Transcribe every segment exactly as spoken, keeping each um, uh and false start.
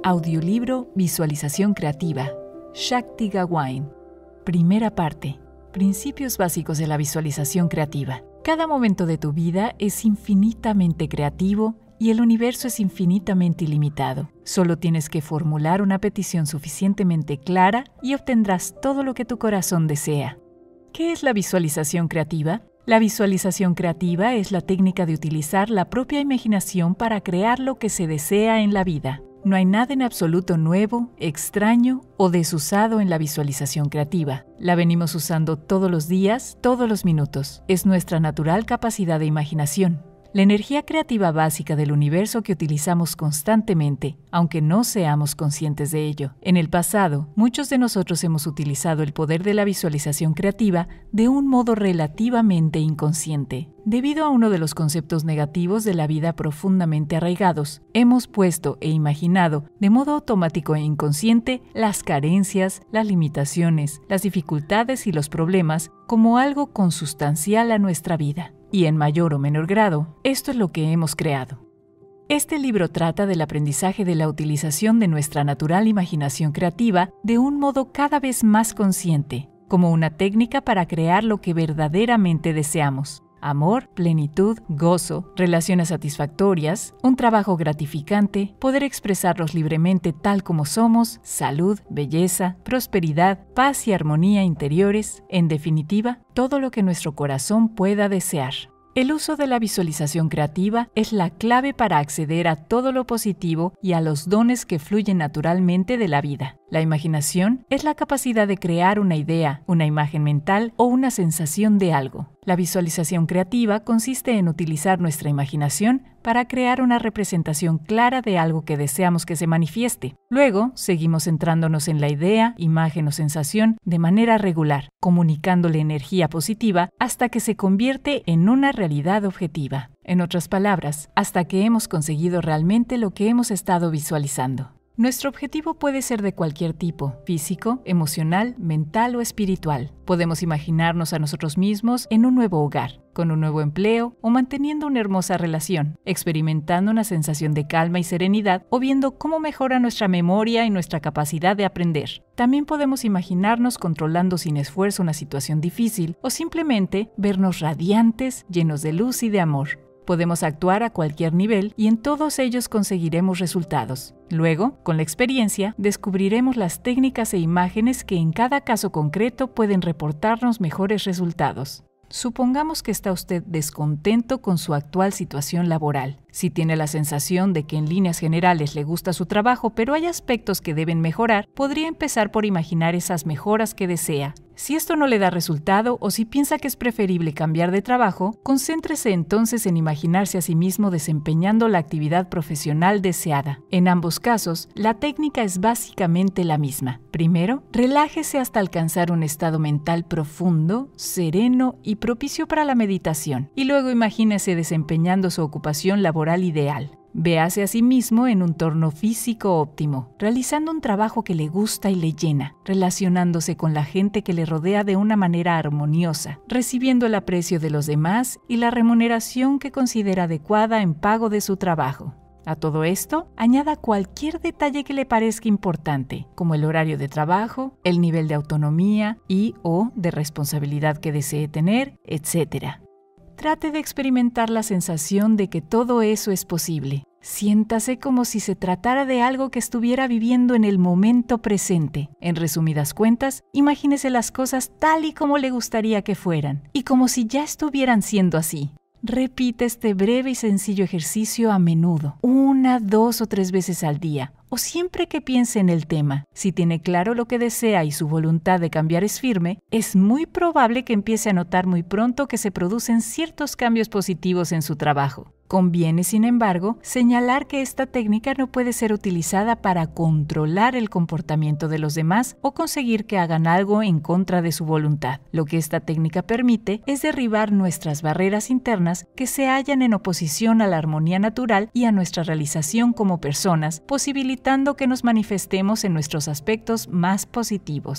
Audiolibro Visualización Creativa, Shakti Gawain. Primera parte. Principios básicos de la visualización creativa. Cada momento de tu vida es infinitamente creativo y el universo es infinitamente ilimitado. Solo tienes que formular una petición suficientemente clara y obtendrás todo lo que tu corazón desea. ¿Qué es la visualización creativa? La visualización creativa es la técnica de utilizar la propia imaginación para crear lo que se desea en la vida. No hay nada en absoluto nuevo, extraño o desusado en la visualización creativa. La venimos usando todos los días, todos los minutos. Es nuestra natural capacidad de imaginación. La energía creativa básica del universo que utilizamos constantemente, aunque no seamos conscientes de ello. En el pasado, muchos de nosotros hemos utilizado el poder de la visualización creativa de un modo relativamente inconsciente. Debido a uno de los conceptos negativos de la vida profundamente arraigados, hemos puesto e imaginado de modo automático e inconsciente las carencias, las limitaciones, las dificultades y los problemas como algo consustancial a nuestra vida. Y en mayor o menor grado, esto es lo que hemos creado. Este libro trata del aprendizaje de la utilización de nuestra natural imaginación creativa de un modo cada vez más consciente, como una técnica para crear lo que verdaderamente deseamos. Amor, plenitud, gozo, relaciones satisfactorias, un trabajo gratificante, poder expresarlos libremente tal como somos, salud, belleza, prosperidad, paz y armonía interiores, en definitiva, todo lo que nuestro corazón pueda desear. El uso de la visualización creativa es la clave para acceder a todo lo positivo y a los dones que fluyen naturalmente de la vida. La imaginación es la capacidad de crear una idea, una imagen mental o una sensación de algo. La visualización creativa consiste en utilizar nuestra imaginación para crear una representación clara de algo que deseamos que se manifieste. Luego, seguimos centrándonos en la idea, imagen o sensación de manera regular, comunicándole energía positiva hasta que se convierte en una realidad objetiva. En otras palabras, hasta que hemos conseguido realmente lo que hemos estado visualizando. Nuestro objetivo puede ser de cualquier tipo, físico, emocional, mental o espiritual. Podemos imaginarnos a nosotros mismos en un nuevo hogar, con un nuevo empleo o manteniendo una hermosa relación, experimentando una sensación de calma y serenidad o viendo cómo mejora nuestra memoria y nuestra capacidad de aprender. También podemos imaginarnos controlando sin esfuerzo una situación difícil o simplemente vernos radiantes, llenos de luz y de amor. Podemos actuar a cualquier nivel y en todos ellos conseguiremos resultados. Luego, con la experiencia, descubriremos las técnicas e imágenes que en cada caso concreto pueden reportarnos mejores resultados. Supongamos que está usted descontento con su actual situación laboral. Si tiene la sensación de que en líneas generales le gusta su trabajo, pero hay aspectos que deben mejorar, podría empezar por imaginar esas mejoras que desea. Si esto no le da resultado o si piensa que es preferible cambiar de trabajo, concéntrese entonces en imaginarse a sí mismo desempeñando la actividad profesional deseada. En ambos casos, la técnica es básicamente la misma. Primero, relájese hasta alcanzar un estado mental profundo, sereno y propicio para la meditación, y luego imagínese desempeñando su ocupación laboral ideal. Véase a sí mismo en un entorno físico óptimo, realizando un trabajo que le gusta y le llena, relacionándose con la gente que le rodea de una manera armoniosa, recibiendo el aprecio de los demás y la remuneración que considera adecuada en pago de su trabajo. A todo esto, añada cualquier detalle que le parezca importante, como el horario de trabajo, el nivel de autonomía y o de responsabilidad que desee tener, etcétera. Trate de experimentar la sensación de que todo eso es posible. Siéntase como si se tratara de algo que estuviera viviendo en el momento presente. En resumidas cuentas, imagínese las cosas tal y como le gustaría que fueran, y como si ya estuvieran siendo así. Repite este breve y sencillo ejercicio a menudo, una, dos o tres veces al día, o siempre que piense en el tema. Si tiene claro lo que desea y su voluntad de cambiar es firme, es muy probable que empiece a notar muy pronto que se producen ciertos cambios positivos en su trabajo. Conviene, sin embargo, señalar que esta técnica no puede ser utilizada para controlar el comportamiento de los demás o conseguir que hagan algo en contra de su voluntad. Lo que esta técnica permite es derribar nuestras barreras internas que se hallan en oposición a la armonía natural y a nuestra realización como personas, posibilitando que nos manifestemos en nuestros aspectos más positivos.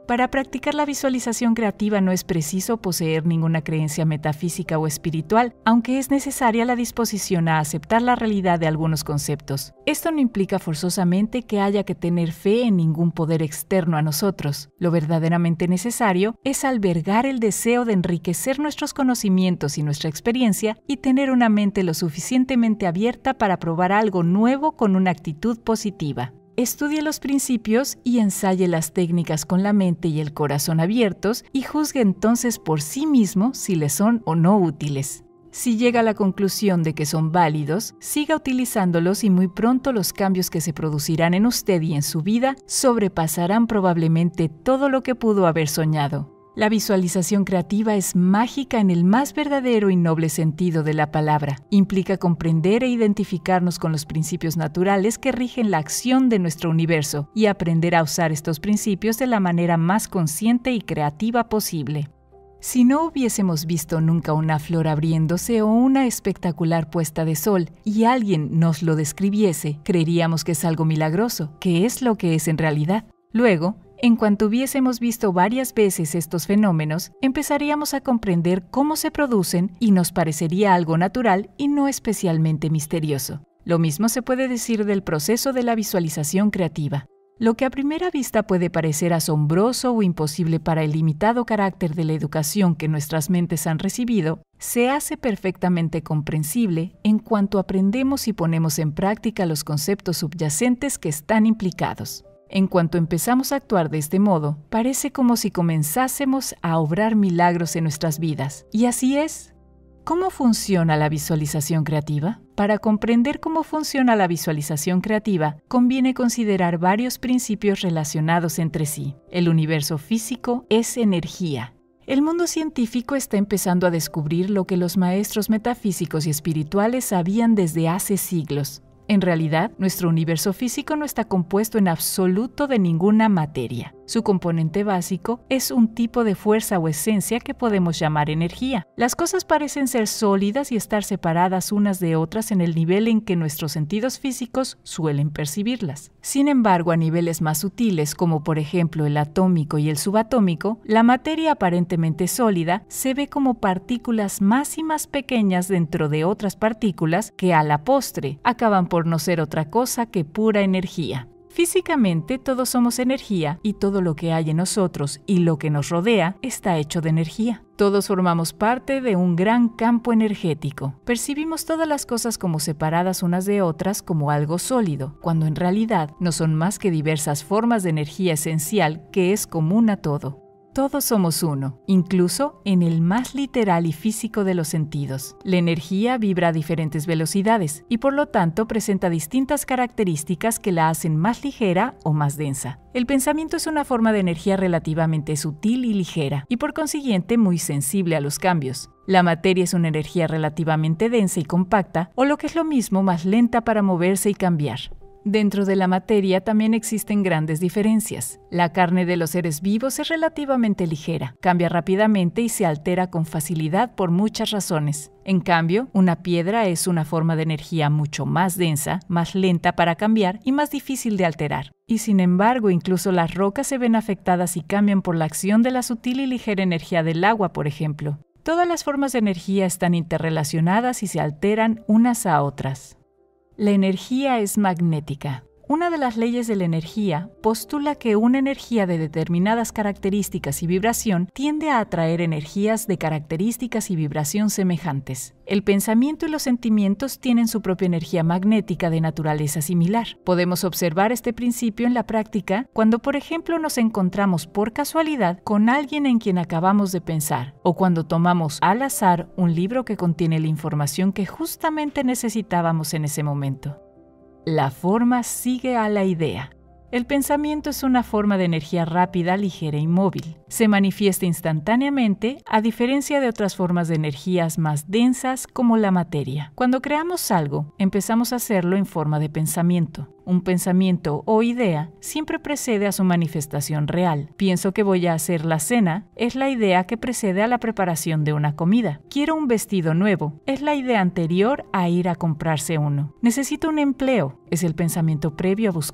Para practicar la visualización creativa no es preciso poseer ninguna creencia metafísica o espiritual, aunque es necesaria la disposición a aceptar la realidad de algunos conceptos. Esto no implica forzosamente que haya que tener fe en ningún poder externo a nosotros. Lo verdaderamente necesario es albergar el deseo de enriquecer nuestros conocimientos y nuestra experiencia y tener una mente lo suficientemente abierta para probar algo nuevo con una actitud positiva. Estudie los principios y ensaye las técnicas con la mente y el corazón abiertos y juzgue entonces por sí mismo si le son o no útiles. Si llega a la conclusión de que son válidos, siga utilizándolos y muy pronto los cambios que se producirán en usted y en su vida sobrepasarán probablemente todo lo que pudo haber soñado. La visualización creativa es mágica en el más verdadero y noble sentido de la palabra. Implica comprender e identificarnos con los principios naturales que rigen la acción de nuestro universo y aprender a usar estos principios de la manera más consciente y creativa posible. Si no hubiésemos visto nunca una flor abriéndose o una espectacular puesta de sol y alguien nos lo describiese, creeríamos que es algo milagroso, que es lo que es en realidad. Luego, en cuanto hubiésemos visto varias veces estos fenómenos, empezaríamos a comprender cómo se producen y nos parecería algo natural y no especialmente misterioso. Lo mismo se puede decir del proceso de la visualización creativa. Lo que a primera vista puede parecer asombroso o imposible para el limitado carácter de la educación que nuestras mentes han recibido, se hace perfectamente comprensible en cuanto aprendemos y ponemos en práctica los conceptos subyacentes que están implicados. En cuanto empezamos a actuar de este modo, parece como si comenzásemos a obrar milagros en nuestras vidas. Y así es. ¿Cómo funciona la visualización creativa? Para comprender cómo funciona la visualización creativa, conviene considerar varios principios relacionados entre sí. El universo físico es energía. El mundo científico está empezando a descubrir lo que los maestros metafísicos y espirituales sabían desde hace siglos. En realidad, nuestro universo físico no está compuesto en absoluto de ninguna materia. Su componente básico es un tipo de fuerza o esencia que podemos llamar energía. Las cosas parecen ser sólidas y estar separadas unas de otras en el nivel en que nuestros sentidos físicos suelen percibirlas. Sin embargo, a niveles más sutiles, como por ejemplo el atómico y el subatómico, la materia aparentemente sólida se ve como partículas más y más pequeñas dentro de otras partículas que a la postre acaban por no ser otra cosa que pura energía. Físicamente todos somos energía y todo lo que hay en nosotros y lo que nos rodea está hecho de energía. Todos formamos parte de un gran campo energético. Percibimos todas las cosas como separadas unas de otras como algo sólido, cuando en realidad no son más que diversas formas de energía esencial que es común a todo. Todos somos uno, incluso en el más literal y físico de los sentidos. La energía vibra a diferentes velocidades y por lo tanto presenta distintas características que la hacen más ligera o más densa. El pensamiento es una forma de energía relativamente sutil y ligera y por consiguiente muy sensible a los cambios. La materia es una energía relativamente densa y compacta o lo que es lo mismo más lenta para moverse y cambiar. Dentro de la materia también existen grandes diferencias. La carne de los seres vivos es relativamente ligera, cambia rápidamente y se altera con facilidad por muchas razones. En cambio, una piedra es una forma de energía mucho más densa, más lenta para cambiar y más difícil de alterar. Y sin embargo, incluso las rocas se ven afectadas y cambian por la acción de la sutil y ligera energía del agua, por ejemplo. Todas las formas de energía están interrelacionadas y se alteran unas a otras. La energía es magnética. Una de las leyes de la energía postula que una energía de determinadas características y vibración tiende a atraer energías de características y vibración semejantes. El pensamiento y los sentimientos tienen su propia energía magnética de naturaleza similar. Podemos observar este principio en la práctica cuando, por ejemplo, nos encontramos por casualidad con alguien en quien acabamos de pensar, o cuando tomamos al azar un libro que contiene la información que justamente necesitábamos en ese momento. La forma sigue a la idea. El pensamiento es una forma de energía rápida, ligera y móvil. Se manifiesta instantáneamente, a diferencia de otras formas de energías más densas como la materia. Cuando creamos algo, empezamos a hacerlo en forma de pensamiento. Un pensamiento o idea siempre precede a su manifestación real. Pienso que voy a hacer la cena, es la idea que precede a la preparación de una comida. Quiero un vestido nuevo, es la idea anterior a ir a comprarse uno. Necesito un empleo, es el pensamiento previo a buscarlo.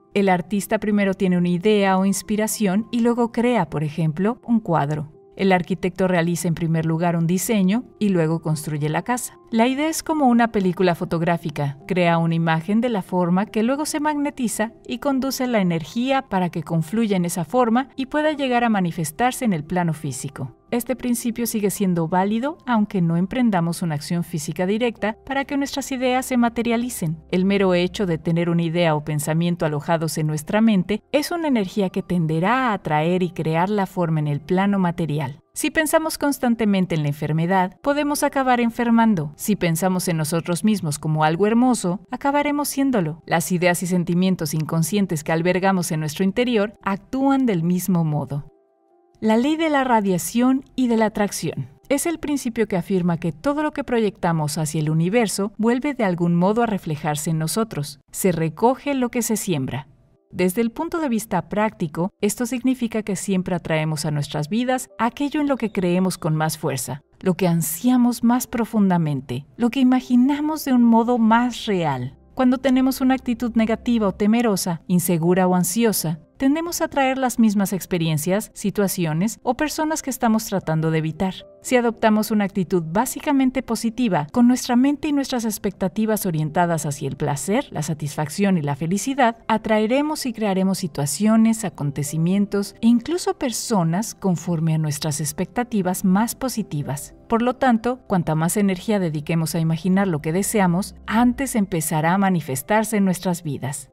El artista primero tiene una idea o inspiración y luego crea, por ejemplo, un cuadro. El arquitecto realiza en primer lugar un diseño y luego construye la casa. La idea es como una película fotográfica. Crea una imagen de la forma que luego se magnetiza y conduce la energía para que confluya en esa forma y pueda llegar a manifestarse en el plano físico. Este principio sigue siendo válido aunque no emprendamos una acción física directa para que nuestras ideas se materialicen. El mero hecho de tener una idea o pensamiento alojados en nuestra mente es una energía que tenderá a atraer y crear la forma en el plano material. Si pensamos constantemente en la enfermedad, podemos acabar enfermando. Si pensamos en nosotros mismos como algo hermoso, acabaremos siéndolo. Las ideas y sentimientos inconscientes que albergamos en nuestro interior actúan del mismo modo. La ley de la radiación y de la atracción es el principio que afirma que todo lo que proyectamos hacia el universo vuelve de algún modo a reflejarse en nosotros. Se recoge lo que se siembra. Desde el punto de vista práctico, esto significa que siempre atraemos a nuestras vidas aquello en lo que creemos con más fuerza, lo que ansiamos más profundamente, lo que imaginamos de un modo más real. Cuando tenemos una actitud negativa o temerosa, insegura o ansiosa, tendemos a atraer las mismas experiencias, situaciones o personas que estamos tratando de evitar. Si adoptamos una actitud básicamente positiva, con nuestra mente y nuestras expectativas orientadas hacia el placer, la satisfacción y la felicidad, atraeremos y crearemos situaciones, acontecimientos e incluso personas conforme a nuestras expectativas más positivas. Por lo tanto, cuanta más energía dediquemos a imaginar lo que deseamos, antes empezará a manifestarse en nuestras vidas.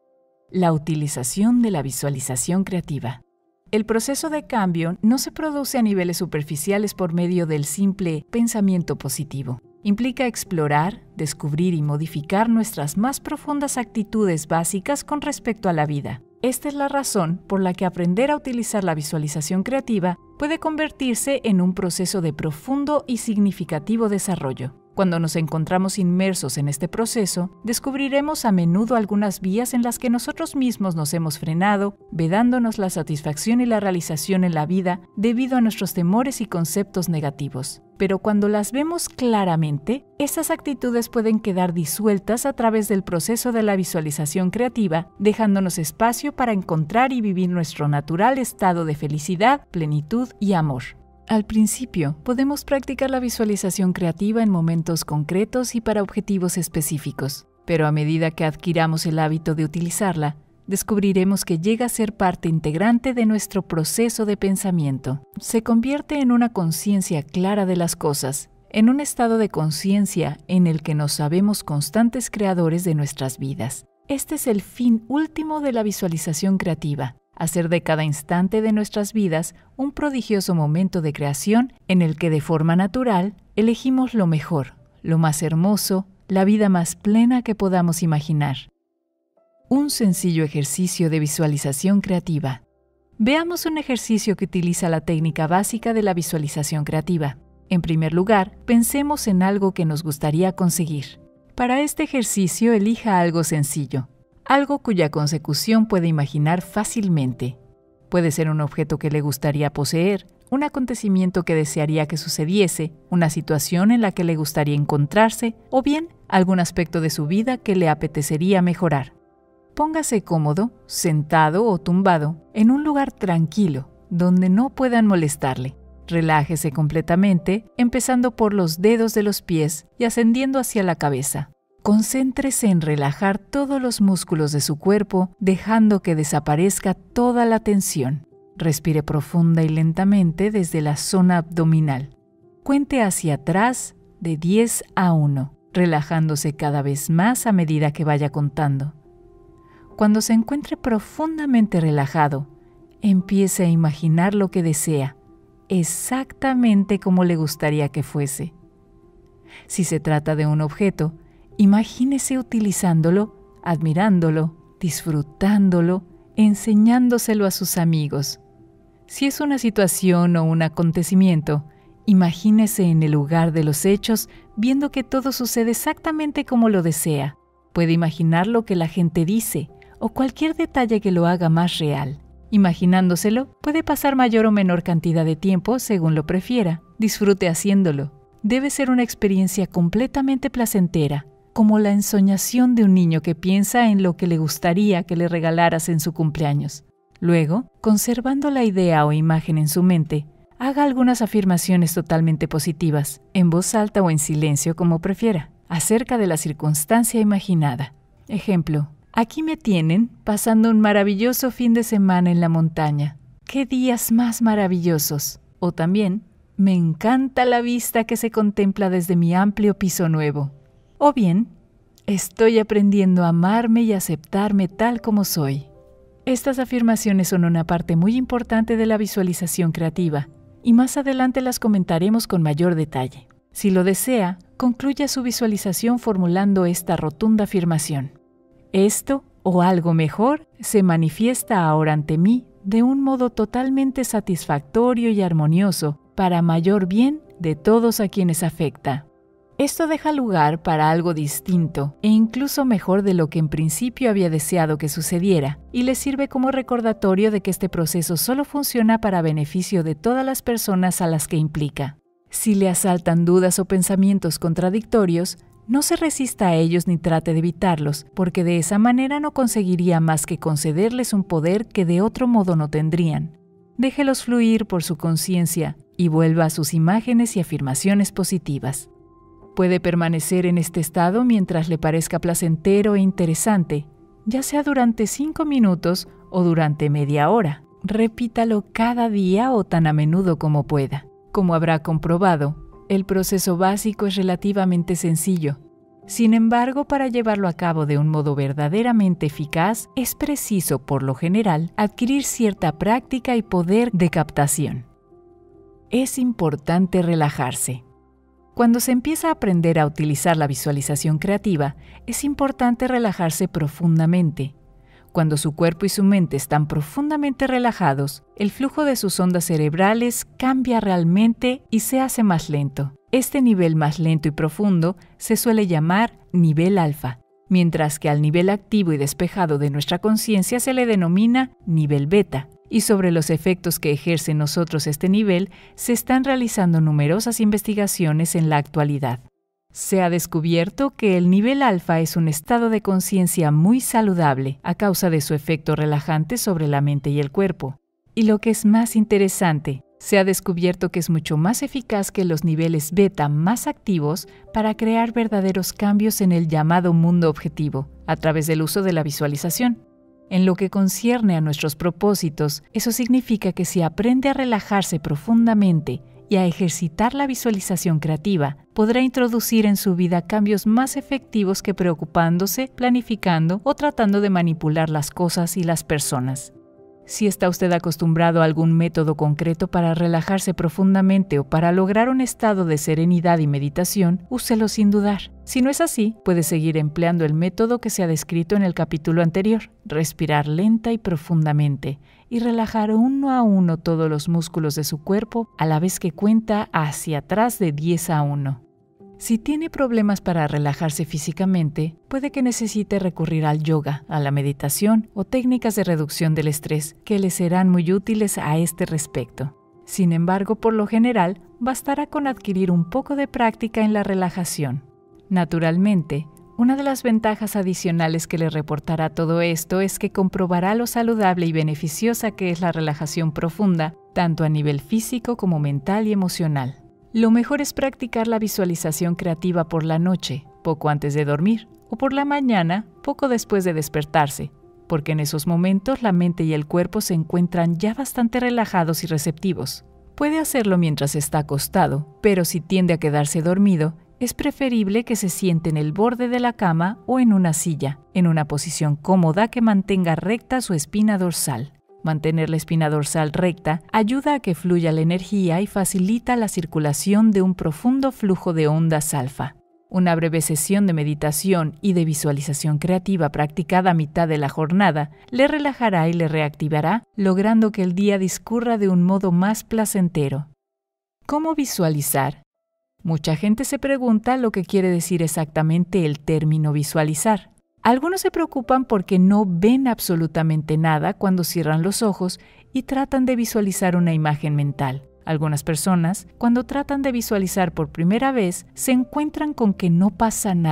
La utilización de la visualización creativa. El proceso de cambio no se produce a niveles superficiales por medio del simple pensamiento positivo. Implica explorar, descubrir y modificar nuestras más profundas actitudes básicas con respecto a la vida. Esta es la razón por la que aprender a utilizar la visualización creativa puede convertirse en un proceso de profundo y significativo desarrollo. Cuando nos encontramos inmersos en este proceso, descubriremos a menudo algunas vías en las que nosotros mismos nos hemos frenado, vedándonos la satisfacción y la realización en la vida debido a nuestros temores y conceptos negativos. Pero cuando las vemos claramente, esas actitudes pueden quedar disueltas a través del proceso de la visualización creativa, dejándonos espacio para encontrar y vivir nuestro natural estado de felicidad, plenitud y amor. Al principio, podemos practicar la visualización creativa en momentos concretos y para objetivos específicos, pero a medida que adquiramos el hábito de utilizarla, descubriremos que llega a ser parte integrante de nuestro proceso de pensamiento. Se convierte en una conciencia clara de las cosas, en un estado de conciencia en el que nos sabemos constantes creadores de nuestras vidas. Este es el fin último de la visualización creativa. Hacer de cada instante de nuestras vidas un prodigioso momento de creación en el que de forma natural elegimos lo mejor, lo más hermoso, la vida más plena que podamos imaginar. Un sencillo ejercicio de visualización creativa. Veamos un ejercicio que utiliza la técnica básica de la visualización creativa. En primer lugar, pensemos en algo que nos gustaría conseguir. Para este ejercicio, elija algo sencillo. Algo cuya consecución puede imaginar fácilmente. Puede ser un objeto que le gustaría poseer, un acontecimiento que desearía que sucediese, una situación en la que le gustaría encontrarse, o bien algún aspecto de su vida que le apetecería mejorar. Póngase cómodo, sentado o tumbado, en un lugar tranquilo, donde no puedan molestarle. Relájese completamente, empezando por los dedos de los pies y ascendiendo hacia la cabeza. Concéntrese en relajar todos los músculos de su cuerpo, dejando que desaparezca toda la tensión. Respire profunda y lentamente desde la zona abdominal. Cuente hacia atrás de diez a uno, relajándose cada vez más a medida que vaya contando. Cuando se encuentre profundamente relajado, empiece a imaginar lo que desea, exactamente como le gustaría que fuese. Si se trata de un objeto, imagínese utilizándolo, admirándolo, disfrutándolo, enseñándoselo a sus amigos. Si es una situación o un acontecimiento, imagínese en el lugar de los hechos, viendo que todo sucede exactamente como lo desea. Puede imaginar lo que la gente dice o cualquier detalle que lo haga más real. Imaginándoselo, puede pasar mayor o menor cantidad de tiempo según lo prefiera. Disfrute haciéndolo. Debe ser una experiencia completamente placentera. como la ensoñación de un niño que piensa en lo que le gustaría que le regalaras en su cumpleaños. Luego, conservando la idea o imagen en su mente, haga algunas afirmaciones totalmente positivas, en voz alta o en silencio como prefiera, acerca de la circunstancia imaginada. Ejemplo: aquí me tienen pasando un maravilloso fin de semana en la montaña. ¡Qué días más maravillosos! O también, me encanta la vista que se contempla desde mi amplio piso nuevo. O bien, estoy aprendiendo a amarme y aceptarme tal como soy. Estas afirmaciones son una parte muy importante de la visualización creativa y más adelante las comentaremos con mayor detalle. Si lo desea, concluya su visualización formulando esta rotunda afirmación: esto o algo mejor se manifiesta ahora ante mí de un modo totalmente satisfactorio y armonioso para mayor bien de todos a quienes afecta. Esto deja lugar para algo distinto e incluso mejor de lo que en principio había deseado que sucediera, y le sirve como recordatorio de que este proceso solo funciona para beneficio de todas las personas a las que implica. Si le asaltan dudas o pensamientos contradictorios, no se resista a ellos ni trate de evitarlos, porque de esa manera no conseguiría más que concederles un poder que de otro modo no tendrían. Déjelos fluir por su conciencia y vuelva a sus imágenes y afirmaciones positivas. Puede permanecer en este estado mientras le parezca placentero e interesante, ya sea durante cinco minutos o durante media hora. Repítalo cada día o tan a menudo como pueda. Como habrá comprobado, el proceso básico es relativamente sencillo. Sin embargo, para llevarlo a cabo de un modo verdaderamente eficaz, es preciso, por lo general, adquirir cierta práctica y poder de captación. Es importante relajarse. Cuando se empieza a aprender a utilizar la visualización creativa, es importante relajarse profundamente. Cuando su cuerpo y su mente están profundamente relajados, el flujo de sus ondas cerebrales cambia realmente y se hace más lento. Este nivel más lento y profundo se suele llamar nivel alfa, mientras que al nivel activo y despejado de nuestra conciencia se le denomina nivel beta. Y sobre los efectos que ejerce en nosotros este nivel, se están realizando numerosas investigaciones en la actualidad. Se ha descubierto que el nivel alfa es un estado de conciencia muy saludable a causa de su efecto relajante sobre la mente y el cuerpo. Y lo que es más interesante, se ha descubierto que es mucho más eficaz que los niveles beta más activos para crear verdaderos cambios en el llamado mundo objetivo, a través del uso de la visualización. En lo que concierne a nuestros propósitos, eso significa que si aprende a relajarse profundamente y a ejercitar la visualización creativa, podrá introducir en su vida cambios más efectivos que preocupándose, planificando o tratando de manipular las cosas y las personas. Si está usted acostumbrado a algún método concreto para relajarse profundamente o para lograr un estado de serenidad y meditación, úselo sin dudar. Si no es así, puede seguir empleando el método que se ha descrito en el capítulo anterior: respirar lenta y profundamente y relajar uno a uno todos los músculos de su cuerpo a la vez que cuenta hacia atrás de diez a uno. Si tiene problemas para relajarse físicamente, puede que necesite recurrir al yoga, a la meditación o técnicas de reducción del estrés, que le serán muy útiles a este respecto. Sin embargo, por lo general, bastará con adquirir un poco de práctica en la relajación. Naturalmente, una de las ventajas adicionales que le reportará todo esto es que comprobará lo saludable y beneficiosa que es la relajación profunda, tanto a nivel físico como mental y emocional. Lo mejor es practicar la visualización creativa por la noche, poco antes de dormir, o por la mañana, poco después de despertarse, porque en esos momentos la mente y el cuerpo se encuentran ya bastante relajados y receptivos. Puede hacerlo mientras está acostado, pero si tiende a quedarse dormido, es preferible que se siente en el borde de la cama o en una silla, en una posición cómoda que mantenga recta su espina dorsal. Mantener la espina dorsal recta ayuda a que fluya la energía y facilita la circulación de un profundo flujo de ondas alfa. Una breve sesión de meditación y de visualización creativa practicada a mitad de la jornada le relajará y le reactivará, logrando que el día discurra de un modo más placentero. ¿Cómo visualizar? Mucha gente se pregunta lo que quiere decir exactamente el término visualizar. Algunos se preocupan porque no ven absolutamente nada cuando cierran los ojos y tratan de visualizar una imagen mental. Algunas personas, cuando tratan de visualizar por primera vez, se encuentran con que no pasa nada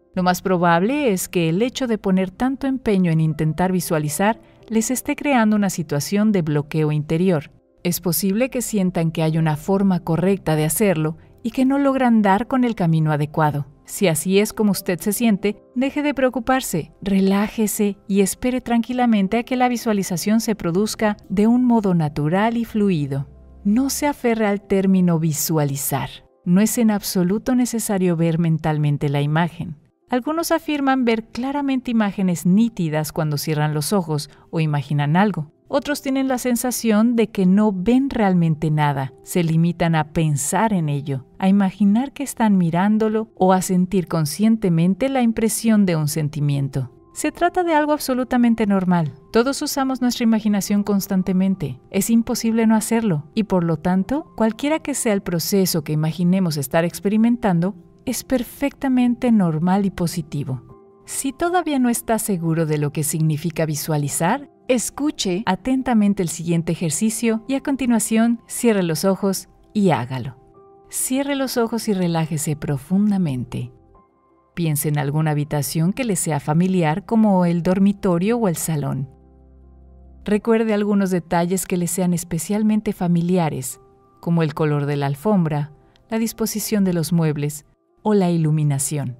Lo más probable es que el hecho de poner tanto empeño en intentar visualizar les esté creando una situación de bloqueo interior. Es posible que sientan que hay una forma correcta de hacerlo y que no logran dar con el camino adecuado. Si así es como usted se siente, deje de preocuparse, relájese y espere tranquilamente a que la visualización se produzca de un modo natural y fluido. No se aferre al término visualizar. No es en absoluto necesario ver mentalmente la imagen. Algunos afirman ver claramente imágenes nítidas cuando cierran los ojos o imaginan algo. Otros tienen la sensación de que no ven realmente nada, se limitan a pensar en ello, a imaginar que están mirándolo o a sentir conscientemente la impresión de un sentimiento. Se trata de algo absolutamente normal. Todos usamos nuestra imaginación constantemente. Es imposible no hacerlo y, por lo tanto, cualquiera que sea el proceso que imaginemos estar experimentando, es perfectamente normal y positivo. Si todavía no está seguro de lo que significa visualizar, escuche atentamente el siguiente ejercicio y a continuación cierre los ojos y hágalo. Cierre los ojos y relájese profundamente. Piense en alguna habitación que le sea familiar como el dormitorio o el salón. Recuerde algunos detalles que le sean especialmente familiares, como el color de la alfombra, la disposición de los muebles o la iluminación.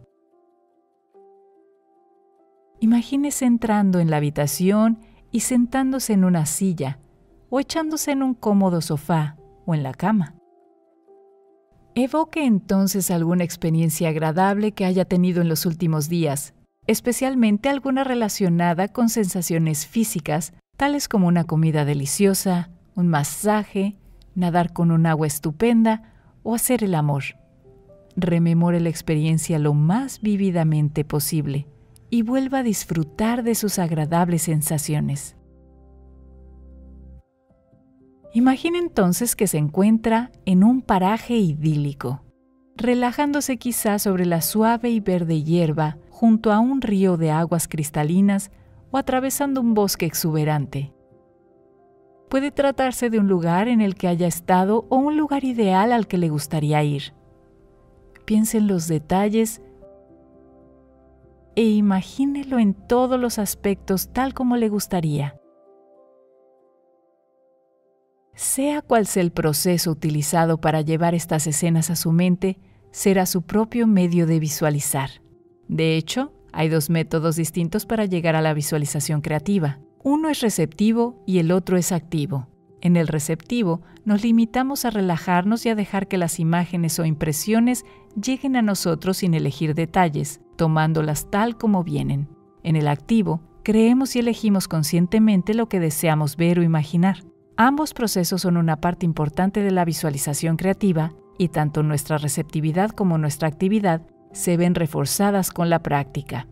Imagínese entrando en la habitación y sentándose en una silla o echándose en un cómodo sofá o en la cama. Evoque entonces alguna experiencia agradable que haya tenido en los últimos días, especialmente alguna relacionada con sensaciones físicas, tales como una comida deliciosa, un masaje, nadar con un agua estupenda o hacer el amor. Rememore la experiencia lo más vívidamente posible y vuelva a disfrutar de sus agradables sensaciones. Imagine entonces que se encuentra en un paraje idílico, relajándose quizá sobre la suave y verde hierba junto a un río de aguas cristalinas o atravesando un bosque exuberante. Puede tratarse de un lugar en el que haya estado o un lugar ideal al que le gustaría ir. Piense en los detalles e imagínelo en todos los aspectos tal como le gustaría. Sea cual sea el proceso utilizado para llevar estas escenas a su mente, será su propio medio de visualizar. De hecho, hay dos métodos distintos para llegar a la visualización creativa. Uno es receptivo y el otro es activo. En el receptivo, nos limitamos a relajarnos y a dejar que las imágenes o impresiones lleguen a nosotros sin elegir detalles, tomándolas tal como vienen. En el activo, creemos y elegimos conscientemente lo que deseamos ver o imaginar. Ambos procesos son una parte importante de la visualización creativa y tanto nuestra receptividad como nuestra actividad se ven reforzadas con la práctica.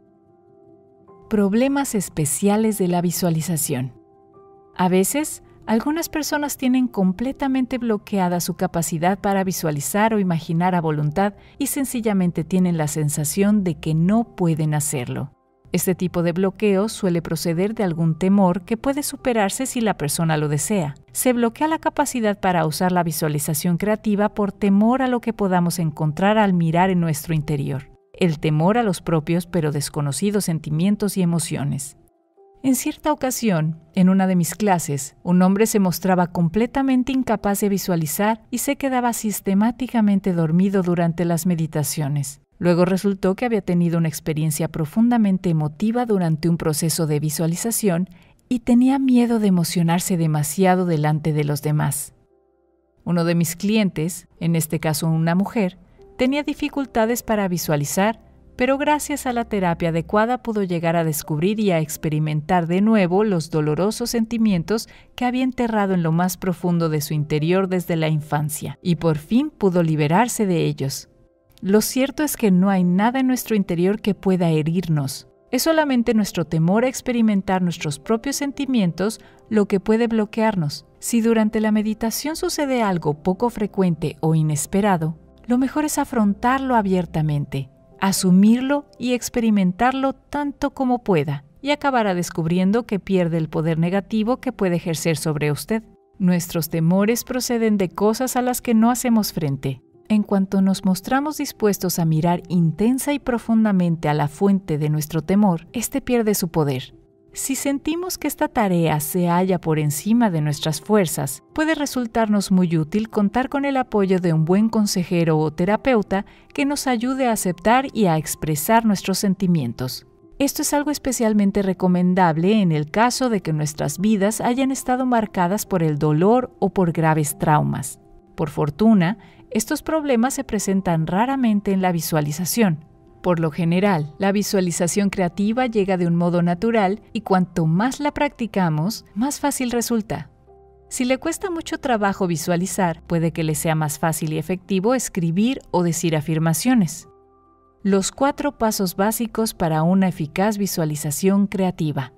Problemas especiales de la visualización. A veces, algunas personas tienen completamente bloqueada su capacidad para visualizar o imaginar a voluntad y sencillamente tienen la sensación de que no pueden hacerlo. Este tipo de bloqueo suele proceder de algún temor que puede superarse si la persona lo desea. Se bloquea la capacidad para usar la visualización creativa por temor a lo que podamos encontrar al mirar en nuestro interior. El temor a los propios pero desconocidos sentimientos y emociones. En cierta ocasión, en una de mis clases, un hombre se mostraba completamente incapaz de visualizar y se quedaba sistemáticamente dormido durante las meditaciones. Luego resultó que había tenido una experiencia profundamente emotiva durante un proceso de visualización y tenía miedo de emocionarse demasiado delante de los demás. Uno de mis clientes, en este caso una mujer, tenía dificultades para visualizar, pero gracias a la terapia adecuada pudo llegar a descubrir y a experimentar de nuevo los dolorosos sentimientos que había enterrado en lo más profundo de su interior desde la infancia, y por fin pudo liberarse de ellos. Lo cierto es que no hay nada en nuestro interior que pueda herirnos. Es solamente nuestro temor a experimentar nuestros propios sentimientos lo que puede bloquearnos. Si durante la meditación sucede algo poco frecuente o inesperado, lo mejor es afrontarlo abiertamente, asumirlo y experimentarlo tanto como pueda, y acabará descubriendo que pierde el poder negativo que puede ejercer sobre usted. Nuestros temores proceden de cosas a las que no hacemos frente. En cuanto nos mostramos dispuestos a mirar intensa y profundamente a la fuente de nuestro temor, este pierde su poder. Si sentimos que esta tarea se halla por encima de nuestras fuerzas, puede resultarnos muy útil contar con el apoyo de un buen consejero o terapeuta que nos ayude a aceptar y a expresar nuestros sentimientos. Esto es algo especialmente recomendable en el caso de que nuestras vidas hayan estado marcadas por el dolor o por graves traumas. Por fortuna, estos problemas se presentan raramente en la visualización. Por lo general, la visualización creativa llega de un modo natural y cuanto más la practicamos, más fácil resulta. Si le cuesta mucho trabajo visualizar, puede que le sea más fácil y efectivo escribir o decir afirmaciones. Los cuatro pasos básicos para una eficaz visualización creativa.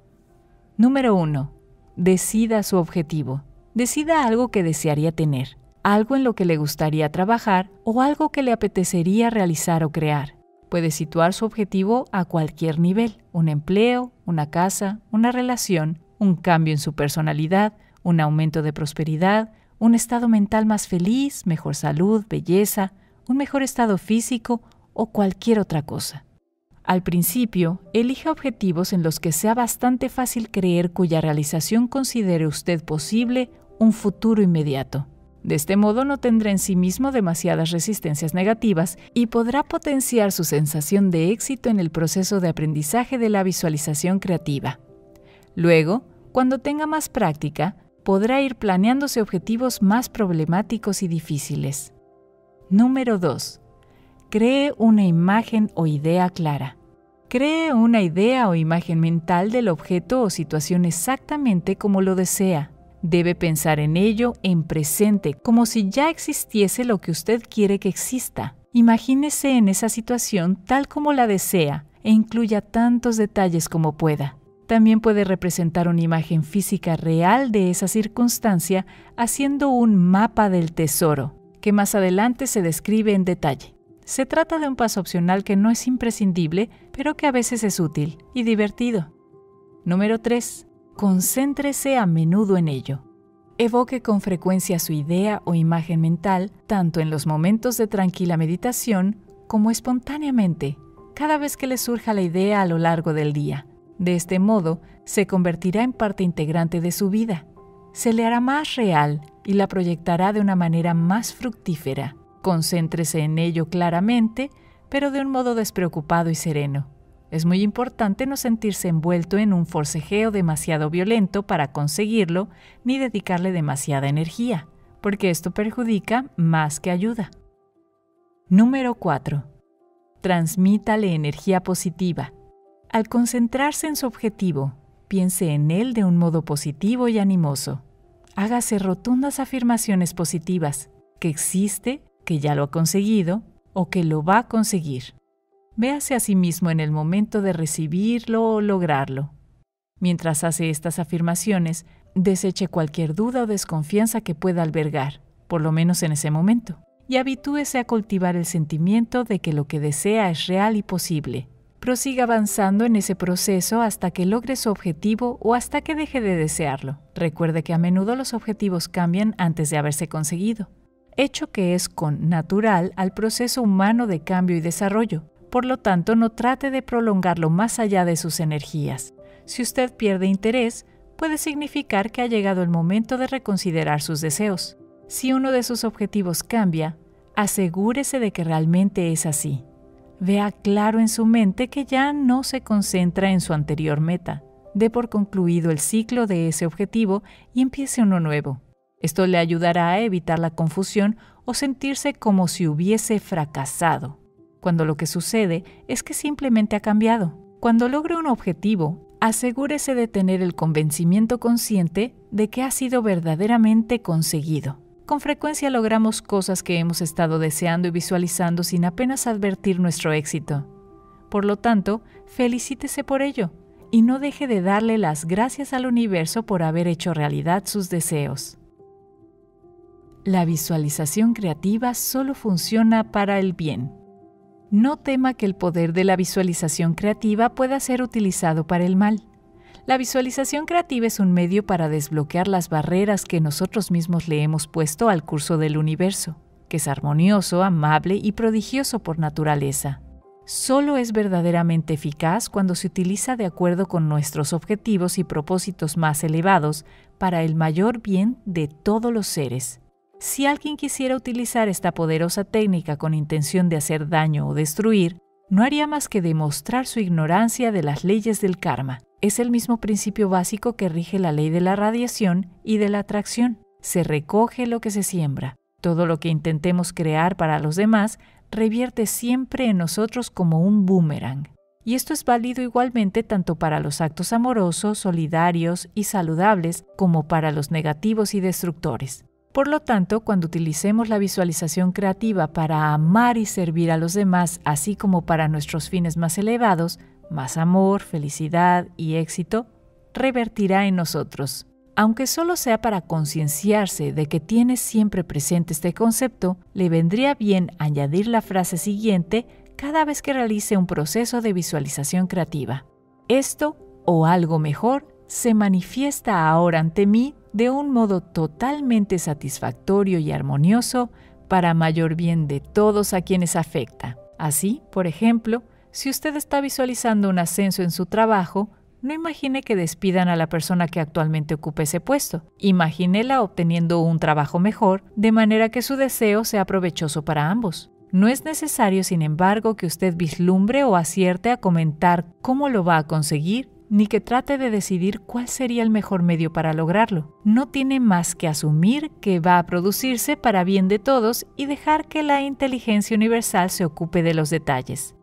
Número uno. Decida su objetivo. Decida algo que desearía tener, algo en lo que le gustaría trabajar o algo que le apetecería realizar o crear. Puede situar su objetivo a cualquier nivel: un empleo, una casa, una relación, un cambio en su personalidad, un aumento de prosperidad, un estado mental más feliz, mejor salud, belleza, un mejor estado físico o cualquier otra cosa. Al principio, elija objetivos en los que sea bastante fácil creer cuya realización considere usted posible un futuro inmediato. De este modo no tendrá en sí mismo demasiadas resistencias negativas y podrá potenciar su sensación de éxito en el proceso de aprendizaje de la visualización creativa. Luego, cuando tenga más práctica, podrá ir planeándose objetivos más problemáticos y difíciles. Número dos. Cree una imagen o idea clara. Cree una idea o imagen mental del objeto o situación exactamente como lo desea. Debe pensar en ello en presente, como si ya existiese lo que usted quiere que exista. Imagínese en esa situación tal como la desea e incluya tantos detalles como pueda. También puede representar una imagen física real de esa circunstancia haciendo un mapa del tesoro, que más adelante se describe en detalle. Se trata de un paso opcional que no es imprescindible, pero que a veces es útil y divertido. Número tres. Concéntrese a menudo en ello. Evoque con frecuencia su idea o imagen mental, tanto en los momentos de tranquila meditación como espontáneamente, cada vez que le surja la idea a lo largo del día. De este modo, se convertirá en parte integrante de su vida. Se le hará más real y la proyectará de una manera más fructífera. Concéntrese en ello claramente, pero de un modo despreocupado y sereno. Es muy importante no sentirse envuelto en un forcejeo demasiado violento para conseguirlo, ni dedicarle demasiada energía, porque esto perjudica más que ayuda. Número cuatro. Transmítale energía positiva. Al concentrarse en su objetivo, piense en él de un modo positivo y animoso. Hágase rotundas afirmaciones positivas, que existe, que ya lo ha conseguido o que lo va a conseguir. Véase a sí mismo en el momento de recibirlo o lograrlo. Mientras hace estas afirmaciones, deseche cualquier duda o desconfianza que pueda albergar, por lo menos en ese momento, y habitúese a cultivar el sentimiento de que lo que desea es real y posible. Prosiga avanzando en ese proceso hasta que logre su objetivo o hasta que deje de desearlo. Recuerde que a menudo los objetivos cambian antes de haberse conseguido, hecho que es connatural al proceso humano de cambio y desarrollo. Por lo tanto, no trate de prolongarlo más allá de sus energías. Si usted pierde interés, puede significar que ha llegado el momento de reconsiderar sus deseos. Si uno de sus objetivos cambia, asegúrese de que realmente es así. Vea claro en su mente que ya no se concentra en su anterior meta. Dé por concluido el ciclo de ese objetivo y empiece uno nuevo. Esto le ayudará a evitar la confusión o sentirse como si hubiese fracasado, cuando lo que sucede es que simplemente ha cambiado. Cuando logre un objetivo, asegúrese de tener el convencimiento consciente de que ha sido verdaderamente conseguido. Con frecuencia logramos cosas que hemos estado deseando y visualizando sin apenas advertir nuestro éxito. Por lo tanto, felicítese por ello y no deje de darle las gracias al universo por haber hecho realidad sus deseos. La visualización creativa solo funciona para el bien. No tema que el poder de la visualización creativa pueda ser utilizado para el mal. La visualización creativa es un medio para desbloquear las barreras que nosotros mismos le hemos puesto al curso del universo. que es armonioso, amable y prodigioso por naturaleza. Solo es verdaderamente eficaz cuando se utiliza de acuerdo con nuestros objetivos y propósitos más elevados para el mayor bien de todos los seres. Si alguien quisiera utilizar esta poderosa técnica con intención de hacer daño o destruir, no haría más que demostrar su ignorancia de las leyes del karma. Es el mismo principio básico que rige la ley de la radiación y de la atracción. Se recoge lo que se siembra. Todo lo que intentemos crear para los demás revierte siempre en nosotros como un boomerang. Y esto es válido igualmente tanto para los actos amorosos, solidarios y saludables como para los negativos y destructores. Por lo tanto, cuando utilicemos la visualización creativa para amar y servir a los demás, así como para nuestros fines más elevados, más amor, felicidad y éxito, revertirá en nosotros. Aunque solo sea para concienciarse de que tiene siempre presente este concepto, le vendría bien añadir la frase siguiente cada vez que realice un proceso de visualización creativa. Esto, o algo mejor, se manifiesta ahora ante mí de un modo totalmente satisfactorio y armonioso para mayor bien de todos a quienes afecta. Así, por ejemplo, si usted está visualizando un ascenso en su trabajo, no imagine que despidan a la persona que actualmente ocupa ese puesto. Imagínela obteniendo un trabajo mejor, de manera que su deseo sea provechoso para ambos. No es necesario, sin embargo, que usted vislumbre o acierte a comentar cómo lo va a conseguir, ni que trate de decidir cuál sería el mejor medio para lograrlo. No tiene más que asumir que va a producirse para bien de todos y dejar que la inteligencia universal se ocupe de los detalles.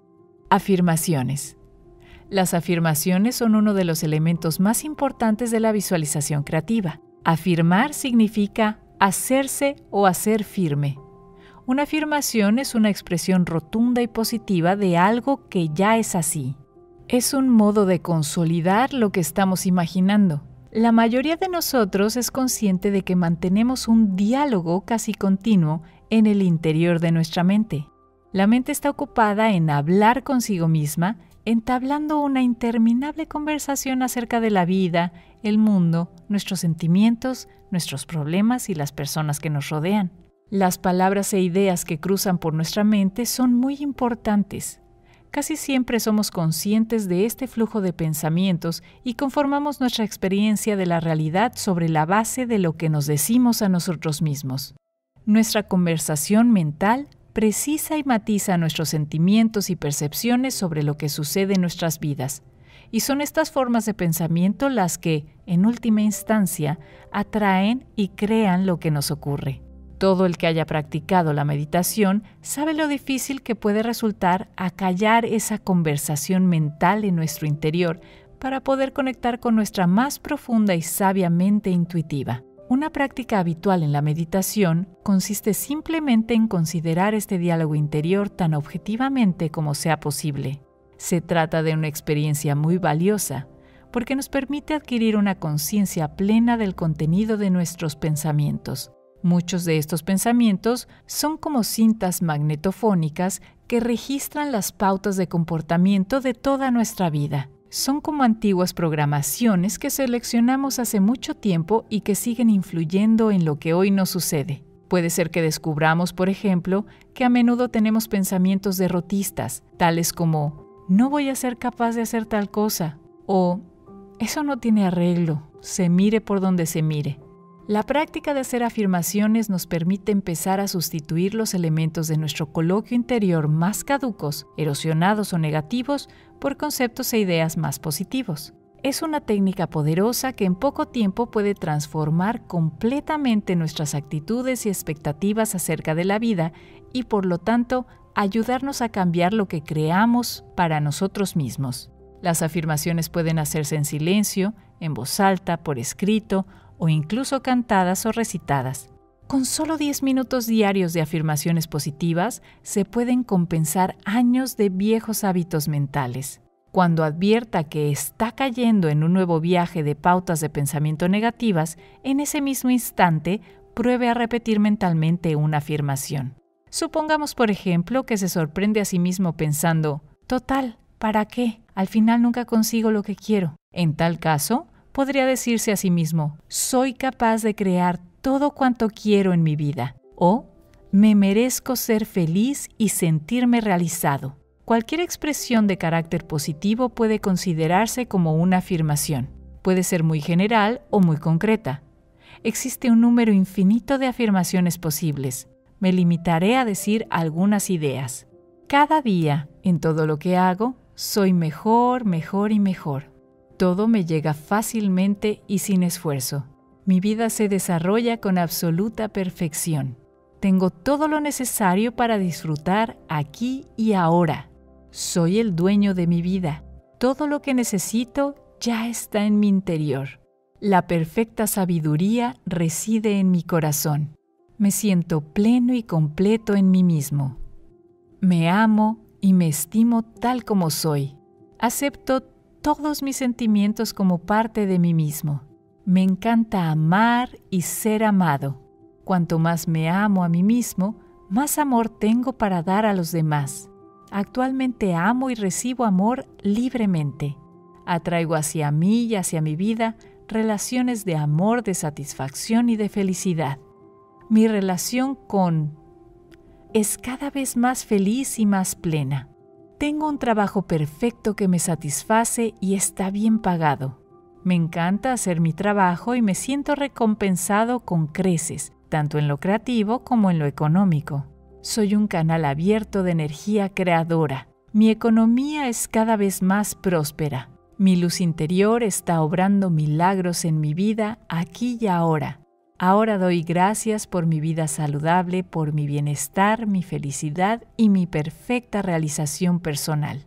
Afirmaciones. Las afirmaciones son uno de los elementos más importantes de la visualización creativa. Afirmar significa hacerse o hacer firme. Una afirmación es una expresión rotunda y positiva de algo que ya es así. Es un modo de consolidar lo que estamos imaginando. La mayoría de nosotros es consciente de que mantenemos un diálogo casi continuo en el interior de nuestra mente. La mente está ocupada en hablar consigo misma, entablando una interminable conversación acerca de la vida, el mundo, nuestros sentimientos, nuestros problemas y las personas que nos rodean. Las palabras e ideas que cruzan por nuestra mente son muy importantes. Casi siempre somos conscientes de este flujo de pensamientos y conformamos nuestra experiencia de la realidad sobre la base de lo que nos decimos a nosotros mismos. Nuestra conversación mental precisa y matiza nuestros sentimientos y percepciones sobre lo que sucede en nuestras vidas. Y son estas formas de pensamiento las que, en última instancia, atraen y crean lo que nos ocurre. Todo el que haya practicado la meditación sabe lo difícil que puede resultar acallar esa conversación mental en nuestro interior para poder conectar con nuestra más profunda y sabia mente intuitiva. Una práctica habitual en la meditación consiste simplemente en considerar este diálogo interior tan objetivamente como sea posible. Se trata de una experiencia muy valiosa, porque nos permite adquirir una conciencia plena del contenido de nuestros pensamientos. Muchos de estos pensamientos son como cintas magnetofónicas que registran las pautas de comportamiento de toda nuestra vida. Son como antiguas programaciones que seleccionamos hace mucho tiempo y que siguen influyendo en lo que hoy nos sucede. Puede ser que descubramos, por ejemplo, que a menudo tenemos pensamientos derrotistas, tales como «no voy a ser capaz de hacer tal cosa» o «eso no tiene arreglo, se mire por donde se mire». La práctica de hacer afirmaciones nos permite empezar a sustituir los elementos de nuestro coloquio interior más caducos, erosionados o negativos por conceptos e ideas más positivos. Es una técnica poderosa que en poco tiempo puede transformar completamente nuestras actitudes y expectativas acerca de la vida y, por lo tanto, ayudarnos a cambiar lo que creamos para nosotros mismos. Las afirmaciones pueden hacerse en silencio, en voz alta, por escrito o incluso cantadas o recitadas. Con solo diez minutos diarios de afirmaciones positivas se pueden compensar años de viejos hábitos mentales. Cuando advierta que está cayendo en un nuevo viaje de pautas de pensamiento negativas, en ese mismo instante pruebe a repetir mentalmente una afirmación. Supongamos, por ejemplo, que se sorprende a sí mismo pensando, «Total, ¿para qué? Al final nunca consigo lo que quiero». En tal caso, podría decirse a sí mismo, «Soy capaz de crear todo cuanto quiero en mi vida». O, Me merezco ser feliz y sentirme realizado. Cualquier expresión de carácter positivo puede considerarse como una afirmación. Puede ser muy general o muy concreta. Existe un número infinito de afirmaciones posibles. Me limitaré a decir algunas ideas. Cada día, en todo lo que hago, soy mejor, mejor y mejor. Todo me llega fácilmente y sin esfuerzo. Mi vida se desarrolla con absoluta perfección. Tengo todo lo necesario para disfrutar aquí y ahora. Soy el dueño de mi vida. Todo lo que necesito ya está en mi interior. La perfecta sabiduría reside en mi corazón. Me siento pleno y completo en mí mismo. Me amo y me estimo tal como soy. Acepto todos mis sentimientos como parte de mí mismo. Me encanta amar y ser amado. Cuanto más me amo a mí mismo, más amor tengo para dar a los demás. Actualmente amo y recibo amor libremente. Atraigo hacia mí y hacia mi vida relaciones de amor, de satisfacción y de felicidad. Mi relación con es cada vez más feliz y más plena. Tengo un trabajo perfecto que me satisface y está bien pagado. Me encanta hacer mi trabajo y me siento recompensado con creces, tanto en lo creativo como en lo económico. Soy un canal abierto de energía creadora. Mi economía es cada vez más próspera. Mi luz interior está obrando milagros en mi vida aquí y ahora. Ahora doy gracias por mi vida saludable, por mi bienestar, mi felicidad y mi perfecta realización personal.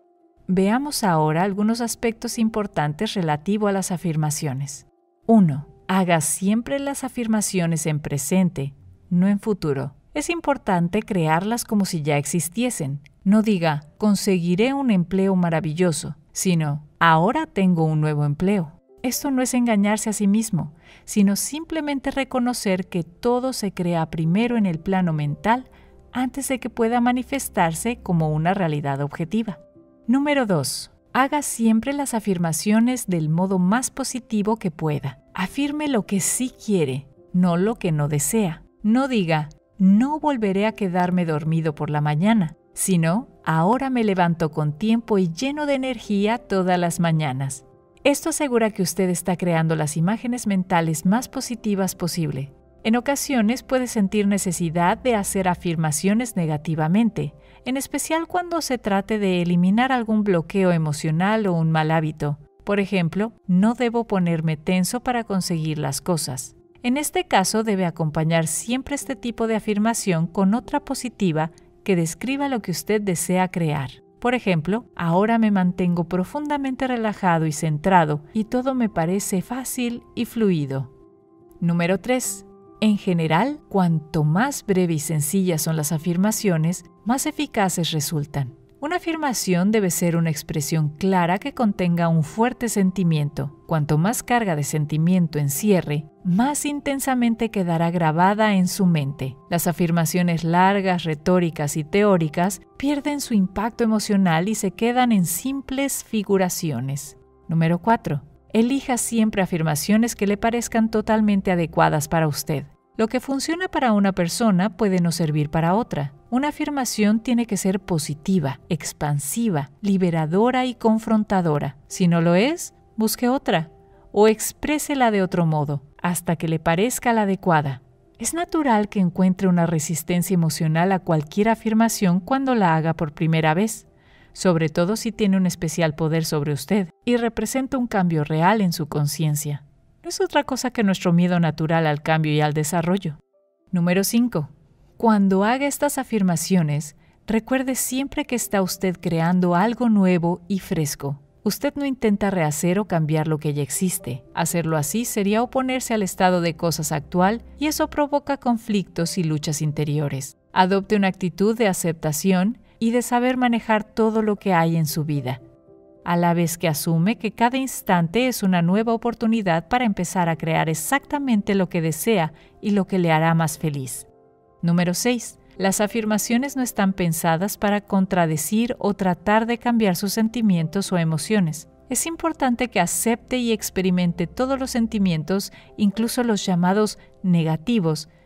Veamos ahora algunos aspectos importantes relativos a las afirmaciones. uno. Haga siempre las afirmaciones en presente, no en futuro. Es importante crearlas como si ya existiesen. No diga, conseguiré un empleo maravilloso, sino, ahora tengo un nuevo empleo. Esto no es engañarse a sí mismo, sino simplemente reconocer que todo se crea primero en el plano mental antes de que pueda manifestarse como una realidad objetiva. Número dos. Haga siempre las afirmaciones del modo más positivo que pueda. Afirme lo que sí quiere, no lo que no desea. No diga, no volveré a quedarme dormido por la mañana, sino, ahora me levanto con tiempo y lleno de energía todas las mañanas. Esto asegura que usted está creando las imágenes mentales más positivas posible. En ocasiones puede sentir necesidad de hacer afirmaciones negativamente, en especial cuando se trate de eliminar algún bloqueo emocional o un mal hábito. Por ejemplo, no debo ponerme tenso para conseguir las cosas. En este caso debe acompañar siempre este tipo de afirmación con otra positiva que describa lo que usted desea crear. Por ejemplo, ahora me mantengo profundamente relajado y centrado y todo me parece fácil y fluido. Número tres. En general, cuanto más breves y sencillas son las afirmaciones, más eficaces resultan. Una afirmación debe ser una expresión clara que contenga un fuerte sentimiento. Cuanto más carga de sentimiento encierre, más intensamente quedará grabada en su mente. Las afirmaciones largas, retóricas y teóricas pierden su impacto emocional y se quedan en simples figuraciones. Número cuatro. Elija siempre afirmaciones que le parezcan totalmente adecuadas para usted. Lo que funciona para una persona puede no servir para otra. Una afirmación tiene que ser positiva, expansiva, liberadora y confrontadora. Si no lo es, busque otra o exprésela de otro modo, hasta que le parezca la adecuada. Es natural que encuentre una resistencia emocional a cualquier afirmación cuando la haga por primera vez, sobre todo si tiene un especial poder sobre usted y representa un cambio real en su conciencia. No es otra cosa que nuestro miedo natural al cambio y al desarrollo. Número cinco. Cuando haga estas afirmaciones, recuerde siempre que está usted creando algo nuevo y fresco. Usted no intenta rehacer o cambiar lo que ya existe. Hacerlo así sería oponerse al estado de cosas actual y eso provoca conflictos y luchas interiores. Adopte una actitud de aceptación y de saber manejar todo lo que hay en su vida, a la vez que asume que cada instante es una nueva oportunidad para empezar a crear exactamente lo que desea y lo que le hará más feliz. Número seis. Las afirmaciones no están pensadas para contradecir o tratar de cambiar sus sentimientos o emociones. Es importante que acepte y experimente todos los sentimientos, incluso los llamados negativos,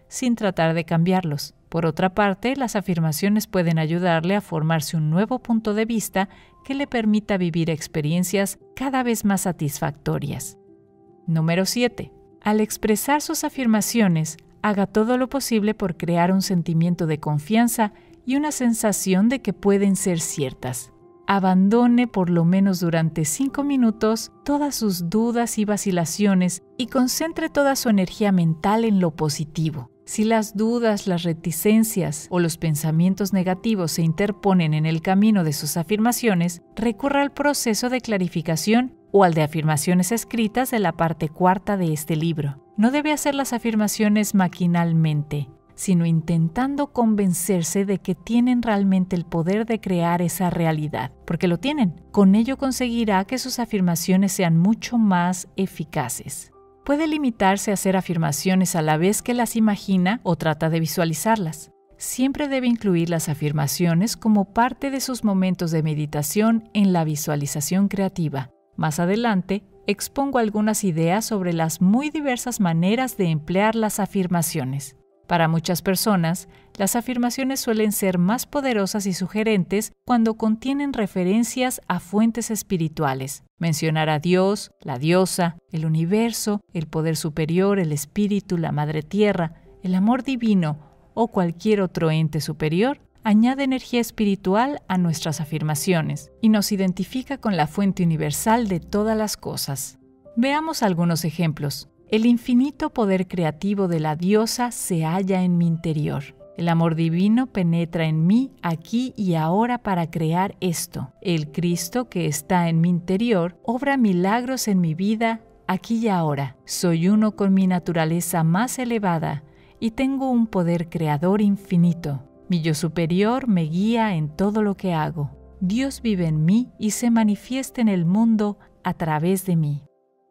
sin tratar de cambiarlos. Por otra parte, las afirmaciones pueden ayudarle a formarse un nuevo punto de vista que le permita vivir experiencias cada vez más satisfactorias. Número siete. Al expresar sus afirmaciones, haga todo lo posible por crear un sentimiento de confianza y una sensación de que pueden ser ciertas. Abandone por lo menos durante cinco minutos todas sus dudas y vacilaciones y concentre toda su energía mental en lo positivo. Si las dudas, las reticencias o los pensamientos negativos se interponen en el camino de sus afirmaciones, recurra al proceso de clarificación o al de afirmaciones escritas de la parte cuarta de este libro. No debe hacer las afirmaciones maquinalmente, sino intentando convencerse de que tienen realmente el poder de crear esa realidad, porque lo tienen. Con ello conseguirá que sus afirmaciones sean mucho más eficaces. Puede limitarse a hacer afirmaciones a la vez que las imagina o trata de visualizarlas. Siempre debe incluir las afirmaciones como parte de sus momentos de meditación en la visualización creativa. Más adelante, expongo algunas ideas sobre las muy diversas maneras de emplear las afirmaciones. Para muchas personas, las afirmaciones suelen ser más poderosas y sugerentes cuando contienen referencias a fuentes espirituales. Mencionar a Dios, la diosa, el universo, el poder superior, el espíritu, la madre tierra, el amor divino o cualquier otro ente superior añade energía espiritual a nuestras afirmaciones y nos identifica con la fuente universal de todas las cosas. Veamos algunos ejemplos. El infinito poder creativo de la diosa se halla en mi interior. El amor divino penetra en mí aquí y ahora para crear esto. El Cristo que está en mi interior obra milagros en mi vida aquí y ahora. Soy uno con mi naturaleza más elevada y tengo un poder creador infinito. Mi yo superior me guía en todo lo que hago. Dios vive en mí y se manifiesta en el mundo a través de mí.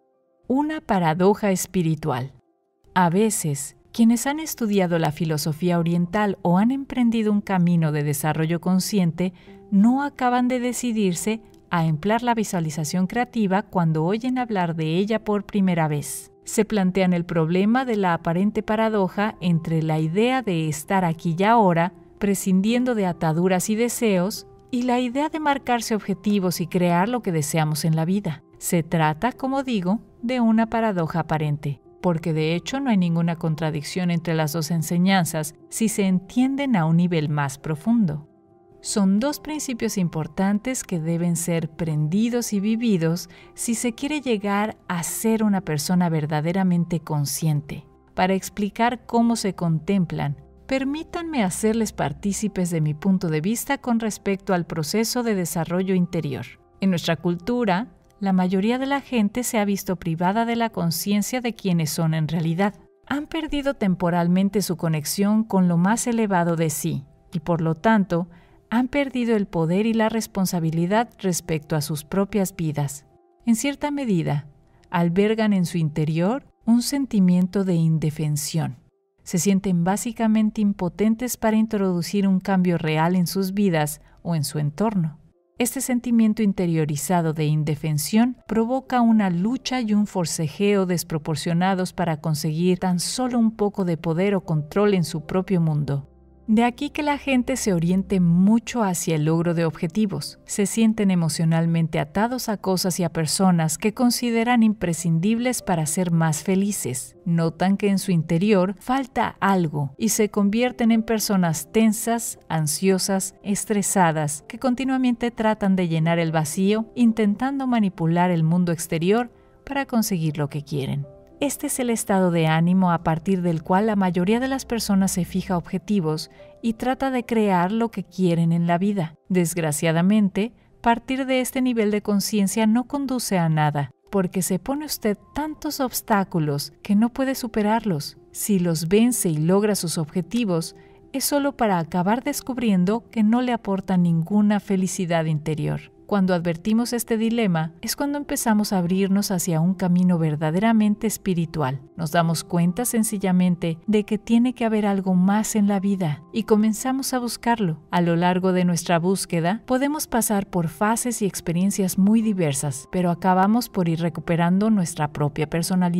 Una paradoja espiritual. A veces, quienes han estudiado la filosofía oriental o han emprendido un camino de desarrollo consciente no acaban de decidirse a emplear la visualización creativa cuando oyen hablar de ella por primera vez. Se plantean el problema de la aparente paradoja entre la idea de estar aquí y ahora, prescindiendo de ataduras y deseos, y la idea de marcarse objetivos y crear lo que deseamos en la vida. Se trata, como digo, de una paradoja aparente, porque de hecho no hay ninguna contradicción entre las dos enseñanzas si se entienden a un nivel más profundo. Son dos principios importantes que deben ser prendidos y vividos si se quiere llegar a ser una persona verdaderamente consciente. Para explicar cómo se contemplan, permítanme hacerles partícipes de mi punto de vista con respecto al proceso de desarrollo interior. En nuestra cultura, la mayoría de la gente se ha visto privada de la conciencia de quiénes son en realidad. Han perdido temporalmente su conexión con lo más elevado de sí y, por lo tanto, han perdido el poder y la responsabilidad respecto a sus propias vidas. En cierta medida, albergan en su interior un sentimiento de indefensión. Se sienten básicamente impotentes para introducir un cambio real en sus vidas o en su entorno. Este sentimiento interiorizado de indefensión provoca una lucha y un forcejeo desproporcionados para conseguir tan solo un poco de poder o control en su propio mundo. De aquí que la gente se oriente mucho hacia el logro de objetivos. Se sienten emocionalmente atados a cosas y a personas que consideran imprescindibles para ser más felices. Notan que en su interior falta algo y se convierten en personas tensas, ansiosas, estresadas, que continuamente tratan de llenar el vacío, intentando manipular el mundo exterior para conseguir lo que quieren. Este es el estado de ánimo a partir del cual la mayoría de las personas se fija objetivos y trata de crear lo que quieren en la vida. Desgraciadamente, partir de este nivel de conciencia no conduce a nada, porque se pone usted tantos obstáculos que no puede superarlos. Si los vence y logra sus objetivos, es solo para acabar descubriendo que no le aportan ninguna felicidad interior. Cuando advertimos este dilema, es cuando empezamos a abrirnos hacia un camino verdaderamente espiritual. Nos damos cuenta sencillamente de que tiene que haber algo más en la vida y comenzamos a buscarlo. A lo largo de nuestra búsqueda, podemos pasar por fases y experiencias muy diversas, pero acabamos por ir recuperando nuestra propia personalidad.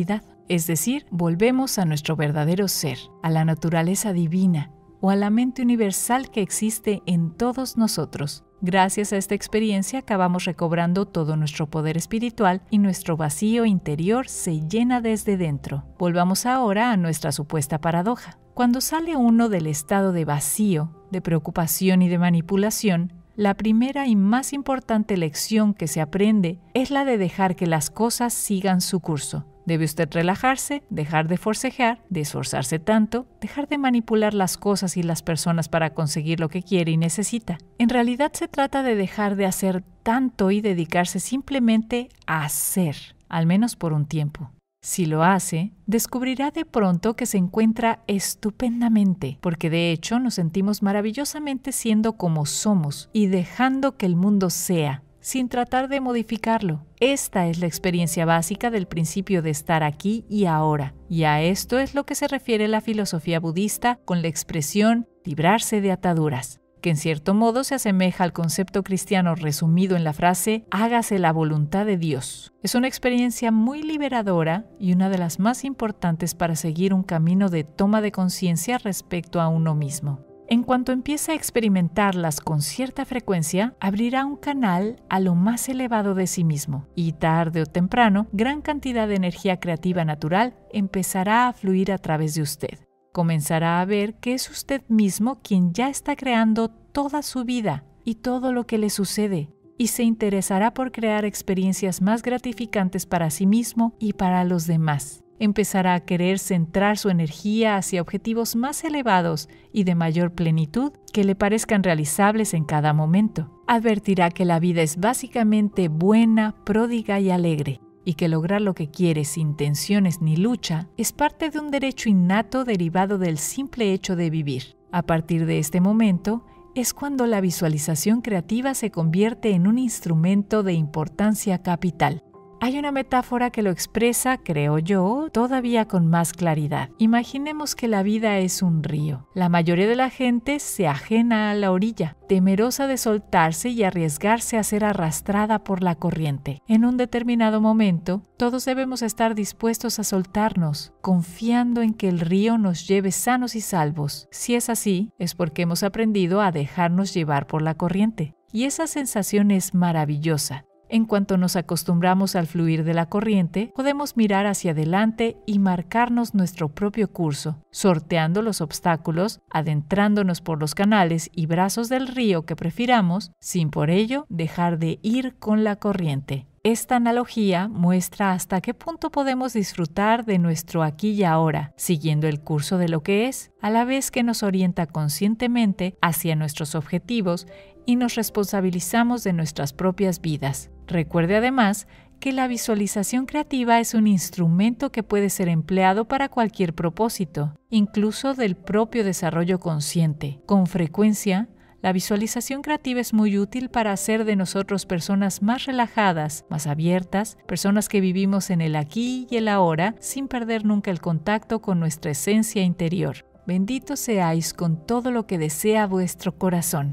es decir, volvemos a nuestro verdadero ser, a la naturaleza divina o a la mente universal que existe en todos nosotros. Gracias a esta experiencia acabamos recobrando todo nuestro poder espiritual y nuestro vacío interior se llena desde dentro. Volvamos ahora a nuestra supuesta paradoja. Cuando sale uno del estado de vacío, de preocupación y de manipulación, la primera y más importante lección que se aprende es la de dejar que las cosas sigan su curso. Debe usted relajarse, dejar de forcejear, de esforzarse tanto, dejar de manipular las cosas y las personas para conseguir lo que quiere y necesita. En realidad se trata de dejar de hacer tanto y dedicarse simplemente a hacer, al menos por un tiempo. Si lo hace, descubrirá de pronto que se encuentra estupendamente, porque de hecho nos sentimos maravillosamente siendo como somos y dejando que el mundo sea, sin tratar de modificarlo. Esta es la experiencia básica del principio de estar aquí y ahora, y a esto es lo que se refiere la filosofía budista con la expresión librarse de ataduras, que en cierto modo se asemeja al concepto cristiano resumido en la frase hágase la voluntad de Dios. Es una experiencia muy liberadora y una de las más importantes para seguir un camino de toma de conciencia respecto a uno mismo. En cuanto empiece a experimentarlas con cierta frecuencia, abrirá un canal a lo más elevado de sí mismo y tarde o temprano, gran cantidad de energía creativa natural empezará a fluir a través de usted. Comenzará a ver que es usted mismo quien ya está creando toda su vida y todo lo que le sucede, y se interesará por crear experiencias más gratificantes para sí mismo y para los demás. Empezará a querer centrar su energía hacia objetivos más elevados y de mayor plenitud que le parezcan realizables en cada momento. Advertirá que la vida es básicamente buena, pródiga y alegre, y que lograr lo que quiere sin tensiones ni lucha es parte de un derecho innato derivado del simple hecho de vivir. A partir de este momento, es cuando la visualización creativa se convierte en un instrumento de importancia capital. Hay una metáfora que lo expresa, creo yo, todavía con más claridad. Imaginemos que la vida es un río. La mayoría de la gente se ajena a la orilla, temerosa de soltarse y arriesgarse a ser arrastrada por la corriente. En un determinado momento, todos debemos estar dispuestos a soltarnos, confiando en que el río nos lleve sanos y salvos. Si es así, es porque hemos aprendido a dejarnos llevar por la corriente. Y esa sensación es maravillosa. En cuanto nos acostumbramos al fluir de la corriente, podemos mirar hacia adelante y marcarnos nuestro propio curso, sorteando los obstáculos, adentrándonos por los canales y brazos del río que prefiramos, sin por ello dejar de ir con la corriente. Esta analogía muestra hasta qué punto podemos disfrutar de nuestro aquí y ahora, siguiendo el curso de lo que es, a la vez que nos orienta conscientemente hacia nuestros objetivos y nos responsabilizamos de nuestras propias vidas. Recuerde además que la visualización creativa es un instrumento que puede ser empleado para cualquier propósito, incluso del propio desarrollo consciente. Con frecuencia, la visualización creativa es muy útil para hacer de nosotros personas más relajadas, más abiertas, personas que vivimos en el aquí y el ahora sin perder nunca el contacto con nuestra esencia interior. Benditos seáis con todo lo que desea vuestro corazón.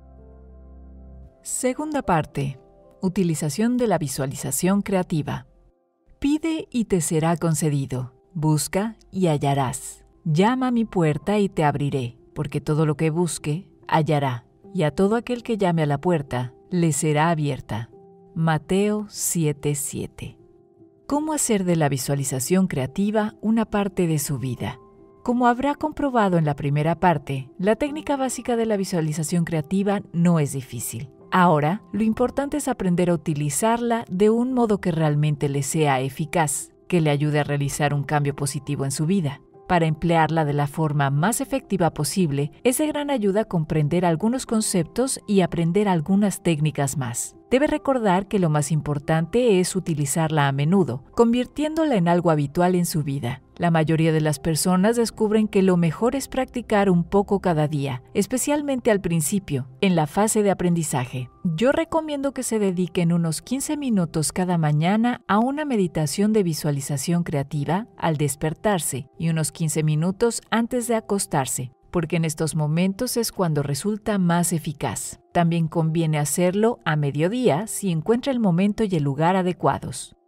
Segunda parte. Utilización de la visualización creativa. Pide y te será concedido. Busca y hallarás. Llama a mi puerta y te abriré, porque todo lo que busque, hallará, y a todo aquel que llame a la puerta, le será abierta. Mateo siete siete. ¿Cómo hacer de la visualización creativa una parte de su vida? Como habrá comprobado en la primera parte, la técnica básica de la visualización creativa no es difícil. Ahora, lo importante es aprender a utilizarla de un modo que realmente le sea eficaz, que le ayude a realizar un cambio positivo en su vida. Para emplearla de la forma más efectiva posible, es de gran ayuda comprender algunos conceptos y aprender algunas técnicas más. Debe recordar que lo más importante es utilizarla a menudo, convirtiéndola en algo habitual en su vida. La mayoría de las personas descubren que lo mejor es practicar un poco cada día, especialmente al principio, en la fase de aprendizaje. Yo recomiendo que se dediquen unos quince minutos cada mañana a una meditación de visualización creativa al despertarse y unos quince minutos antes de acostarse, porque en estos momentos es cuando resulta más eficaz. También conviene hacerlo a mediodía si encuentra el momento y el lugar adecuados.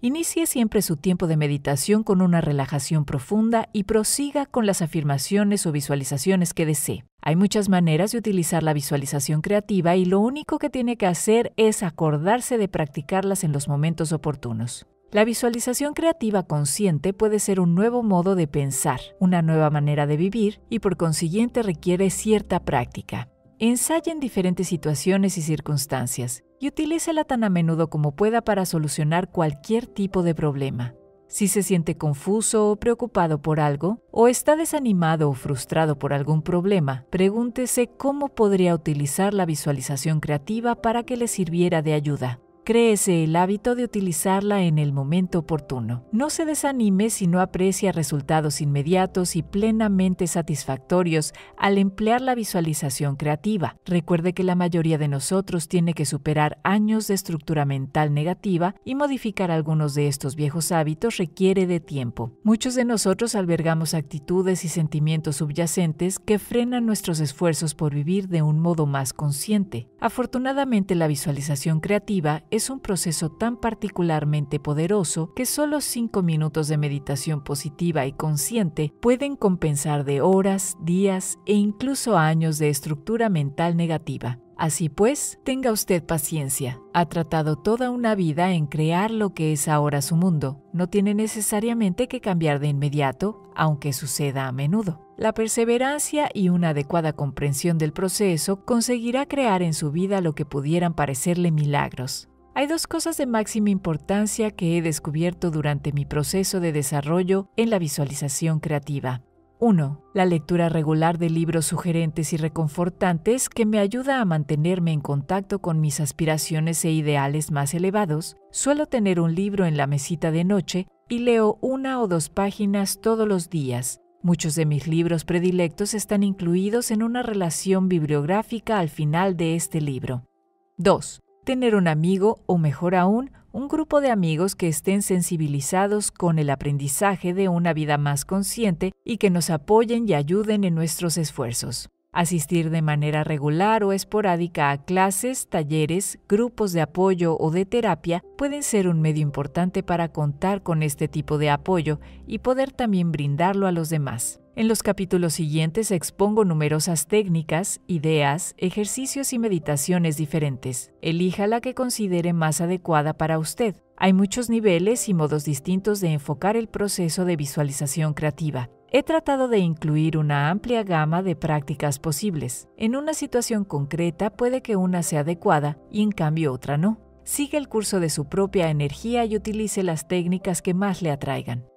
Inicie siempre su tiempo de meditación con una relajación profunda y prosiga con las afirmaciones o visualizaciones que desee. Hay muchas maneras de utilizar la visualización creativa y lo único que tiene que hacer es acordarse de practicarlas en los momentos oportunos. La visualización creativa consciente puede ser un nuevo modo de pensar, una nueva manera de vivir y por consiguiente requiere cierta práctica. Ensaya en diferentes situaciones y circunstancias y utilícela tan a menudo como pueda para solucionar cualquier tipo de problema. Si se siente confuso o preocupado por algo, o está desanimado o frustrado por algún problema, pregúntese cómo podría utilizar la visualización creativa para que le sirviera de ayuda. Créese el hábito de utilizarla en el momento oportuno. No se desanime si no aprecia resultados inmediatos y plenamente satisfactorios al emplear la visualización creativa. Recuerde que la mayoría de nosotros tiene que superar años de estructura mental negativa y modificar algunos de estos viejos hábitos requiere de tiempo. Muchos de nosotros albergamos actitudes y sentimientos subyacentes que frenan nuestros esfuerzos por vivir de un modo más consciente. Afortunadamente, la visualización creativa es un proceso tan particularmente poderoso que solo cinco minutos de meditación positiva y consciente pueden compensar de horas, días e incluso años de estructura mental negativa. Así pues, tenga usted paciencia. Ha tratado toda una vida en crear lo que es ahora su mundo. No tiene necesariamente que cambiar de inmediato, aunque suceda a menudo. La perseverancia y una adecuada comprensión del proceso conseguirá crear en su vida lo que pudieran parecerle milagros. Hay dos cosas de máxima importancia que he descubierto durante mi proceso de desarrollo en la visualización creativa. uno. La lectura regular de libros sugerentes y reconfortantes que me ayuda a mantenerme en contacto con mis aspiraciones e ideales más elevados. Suelo tener un libro en la mesita de noche y leo una o dos páginas todos los días. Muchos de mis libros predilectos están incluidos en una relación bibliográfica al final de este libro. dos. Tener un amigo, o mejor aún, un grupo de amigos que estén sensibilizados con el aprendizaje de una vida más consciente y que nos apoyen y ayuden en nuestros esfuerzos. Asistir de manera regular o esporádica a clases, talleres, grupos de apoyo o de terapia pueden ser un medio importante para contar con este tipo de apoyo y poder también brindarlo a los demás. En los capítulos siguientes expongo numerosas técnicas, ideas, ejercicios y meditaciones diferentes. Elija la que considere más adecuada para usted. Hay muchos niveles y modos distintos de enfocar el proceso de visualización creativa. He tratado de incluir una amplia gama de prácticas posibles. En una situación concreta puede que una sea adecuada y en cambio otra no. Siga el curso de su propia energía y utilice las técnicas que más le atraigan.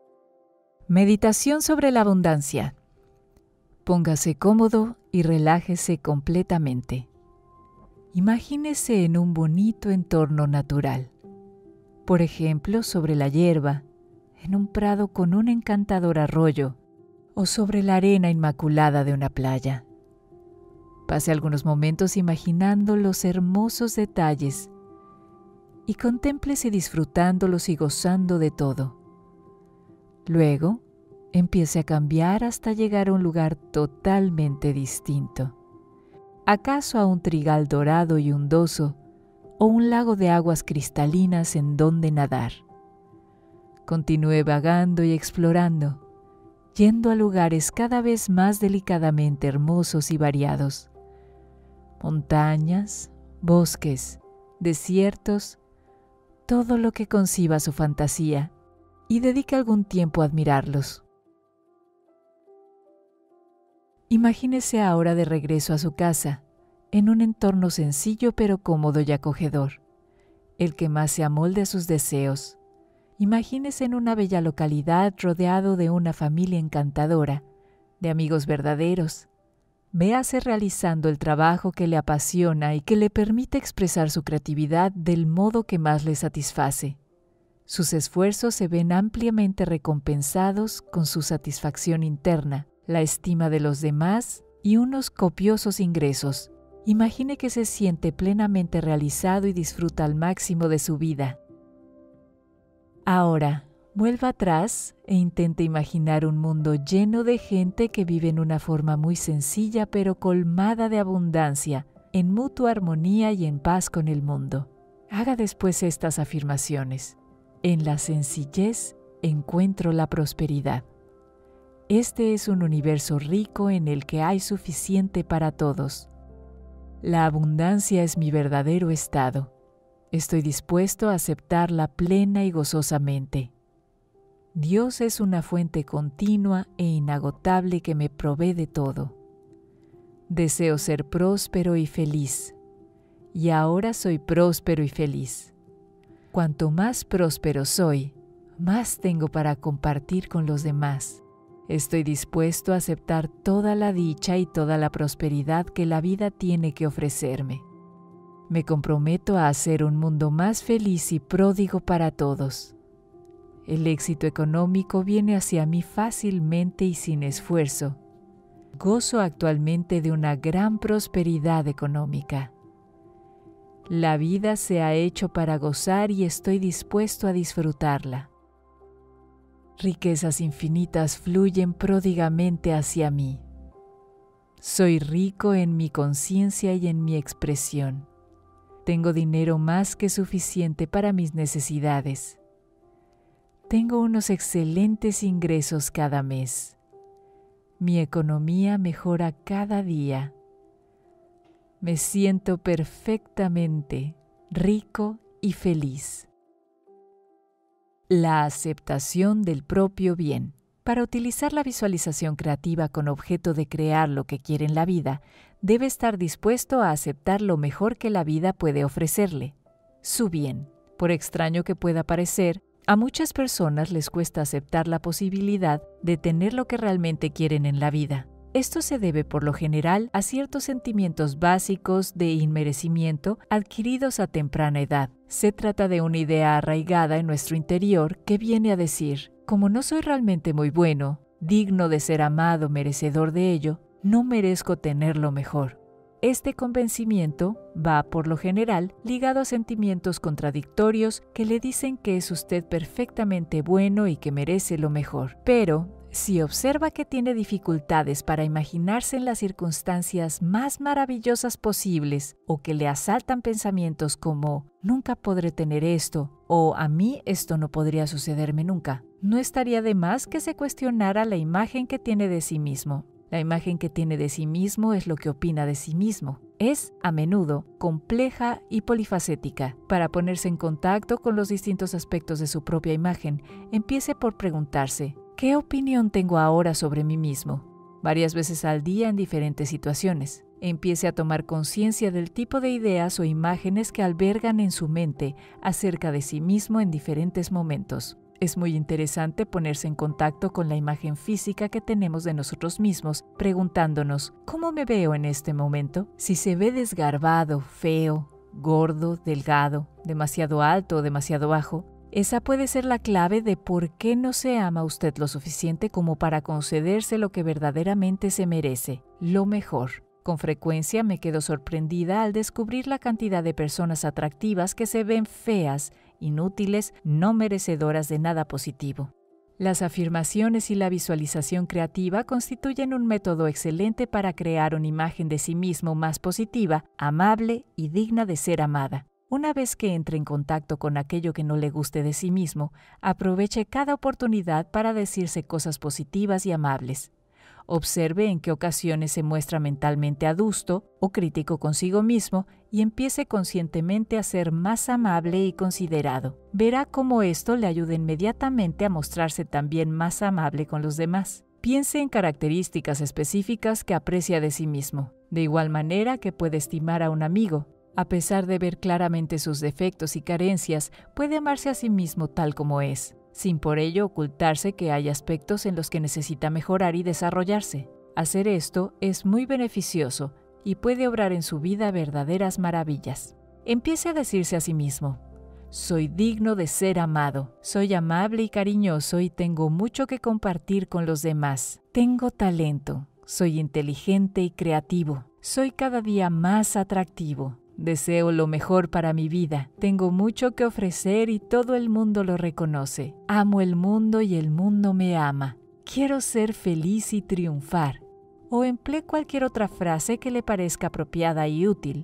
Meditación sobre la abundancia. Póngase cómodo y relájese completamente. Imagínese en un bonito entorno natural. Por ejemplo, sobre la hierba, en un prado con un encantador arroyo, o sobre la arena inmaculada de una playa. Pase algunos momentos imaginando los hermosos detalles y contémplese disfrutándolos y gozando de todo. Luego, empiece a cambiar hasta llegar a un lugar totalmente distinto. ¿Acaso a un trigal dorado y ondoso o un lago de aguas cristalinas en donde nadar? Continúe vagando y explorando, yendo a lugares cada vez más delicadamente hermosos y variados. Montañas, bosques, desiertos, todo lo que conciba su fantasía, y dedique algún tiempo a admirarlos. Imagínese ahora de regreso a su casa, en un entorno sencillo pero cómodo y acogedor, el que más se amolde a sus deseos. Imagínese en una bella localidad rodeado de una familia encantadora, de amigos verdaderos. Véase realizando el trabajo que le apasiona y que le permite expresar su creatividad del modo que más le satisface. Sus esfuerzos se ven ampliamente recompensados con su satisfacción interna, la estima de los demás y unos copiosos ingresos. Imagine que se siente plenamente realizado y disfruta al máximo de su vida. Ahora, vuelva atrás e intente imaginar un mundo lleno de gente que vive en una forma muy sencilla pero colmada de abundancia, en mutua armonía y en paz con el mundo. Haga después estas afirmaciones. En la sencillez encuentro la prosperidad. Este es un universo rico en el que hay suficiente para todos. La abundancia es mi verdadero estado. Estoy dispuesto a aceptarla plena y gozosamente. Dios es una fuente continua e inagotable que me provee de todo. Deseo ser próspero y feliz. Y ahora soy próspero y feliz. Cuanto más próspero soy, más tengo para compartir con los demás. Estoy dispuesto a aceptar toda la dicha y toda la prosperidad que la vida tiene que ofrecerme. Me comprometo a hacer un mundo más feliz y pródigo para todos. El éxito económico viene hacia mí fácilmente y sin esfuerzo. Gozo actualmente de una gran prosperidad económica. La vida se ha hecho para gozar y estoy dispuesto a disfrutarla. Riquezas infinitas fluyen pródigamente hacia mí. Soy rico en mi conciencia y en mi expresión. Tengo dinero más que suficiente para mis necesidades. Tengo unos excelentes ingresos cada mes. Mi economía mejora cada día. Me siento perfectamente rico y feliz. La aceptación del propio bien. Para utilizar la visualización creativa con objeto de crear lo que quiere en la vida, debe estar dispuesto a aceptar lo mejor que la vida puede ofrecerle, su bien. Por extraño que pueda parecer, a muchas personas les cuesta aceptar la posibilidad de tener lo que realmente quieren en la vida. Esto se debe por lo general a ciertos sentimientos básicos de inmerecimiento adquiridos a temprana edad. Se trata de una idea arraigada en nuestro interior que viene a decir, como no soy realmente muy bueno, digno de ser amado, merecedor de ello, no merezco tener lo mejor. Este convencimiento va, por lo general, ligado a sentimientos contradictorios que le dicen que es usted perfectamente bueno y que merece lo mejor. Pero, si observa que tiene dificultades para imaginarse en las circunstancias más maravillosas posibles o que le asaltan pensamientos como «nunca podré tener esto» o «a mí esto no podría sucederme nunca», no estaría de más que se cuestionara la imagen que tiene de sí mismo. La imagen que tiene de sí mismo es lo que opina de sí mismo. Es, a menudo, compleja y polifacética. Para ponerse en contacto con los distintos aspectos de su propia imagen, empiece por preguntarse ¿qué opinión tengo ahora sobre mí mismo? Varias veces al día en diferentes situaciones. Empiece a tomar conciencia del tipo de ideas o imágenes que albergan en su mente acerca de sí mismo en diferentes momentos. Es muy interesante ponerse en contacto con la imagen física que tenemos de nosotros mismos, preguntándonos ¿cómo me veo en este momento? Si se ve desgarbado, feo, gordo, delgado, demasiado alto o demasiado bajo, esa puede ser la clave de por qué no se ama usted lo suficiente como para concederse lo que verdaderamente se merece, lo mejor. Con frecuencia me quedo sorprendida al descubrir la cantidad de personas atractivas que se ven feas, inútiles, no merecedoras de nada positivo. Las afirmaciones y la visualización creativa constituyen un método excelente para crear una imagen de sí mismo más positiva, amable y digna de ser amada. Una vez que entre en contacto con aquello que no le guste de sí mismo, aproveche cada oportunidad para decirse cosas positivas y amables. Observe en qué ocasiones se muestra mentalmente adusto o crítico consigo mismo y empiece conscientemente a ser más amable y considerado. Verá cómo esto le ayuda inmediatamente a mostrarse también más amable con los demás. Piense en características específicas que aprecia de sí mismo, de igual manera que puede estimar a un amigo. A pesar de ver claramente sus defectos y carencias, puede amarse a sí mismo tal como es, sin por ello ocultarse que hay aspectos en los que necesita mejorar y desarrollarse. Hacer esto es muy beneficioso y puede obrar en su vida verdaderas maravillas. Empiece a decirse a sí mismo: soy digno de ser amado, soy amable y cariñoso y tengo mucho que compartir con los demás. Tengo talento, soy inteligente y creativo, soy cada día más atractivo. Deseo lo mejor para mi vida. Tengo mucho que ofrecer y todo el mundo lo reconoce. Amo el mundo y el mundo me ama. Quiero ser feliz y triunfar. O emplee cualquier otra frase que le parezca apropiada y útil.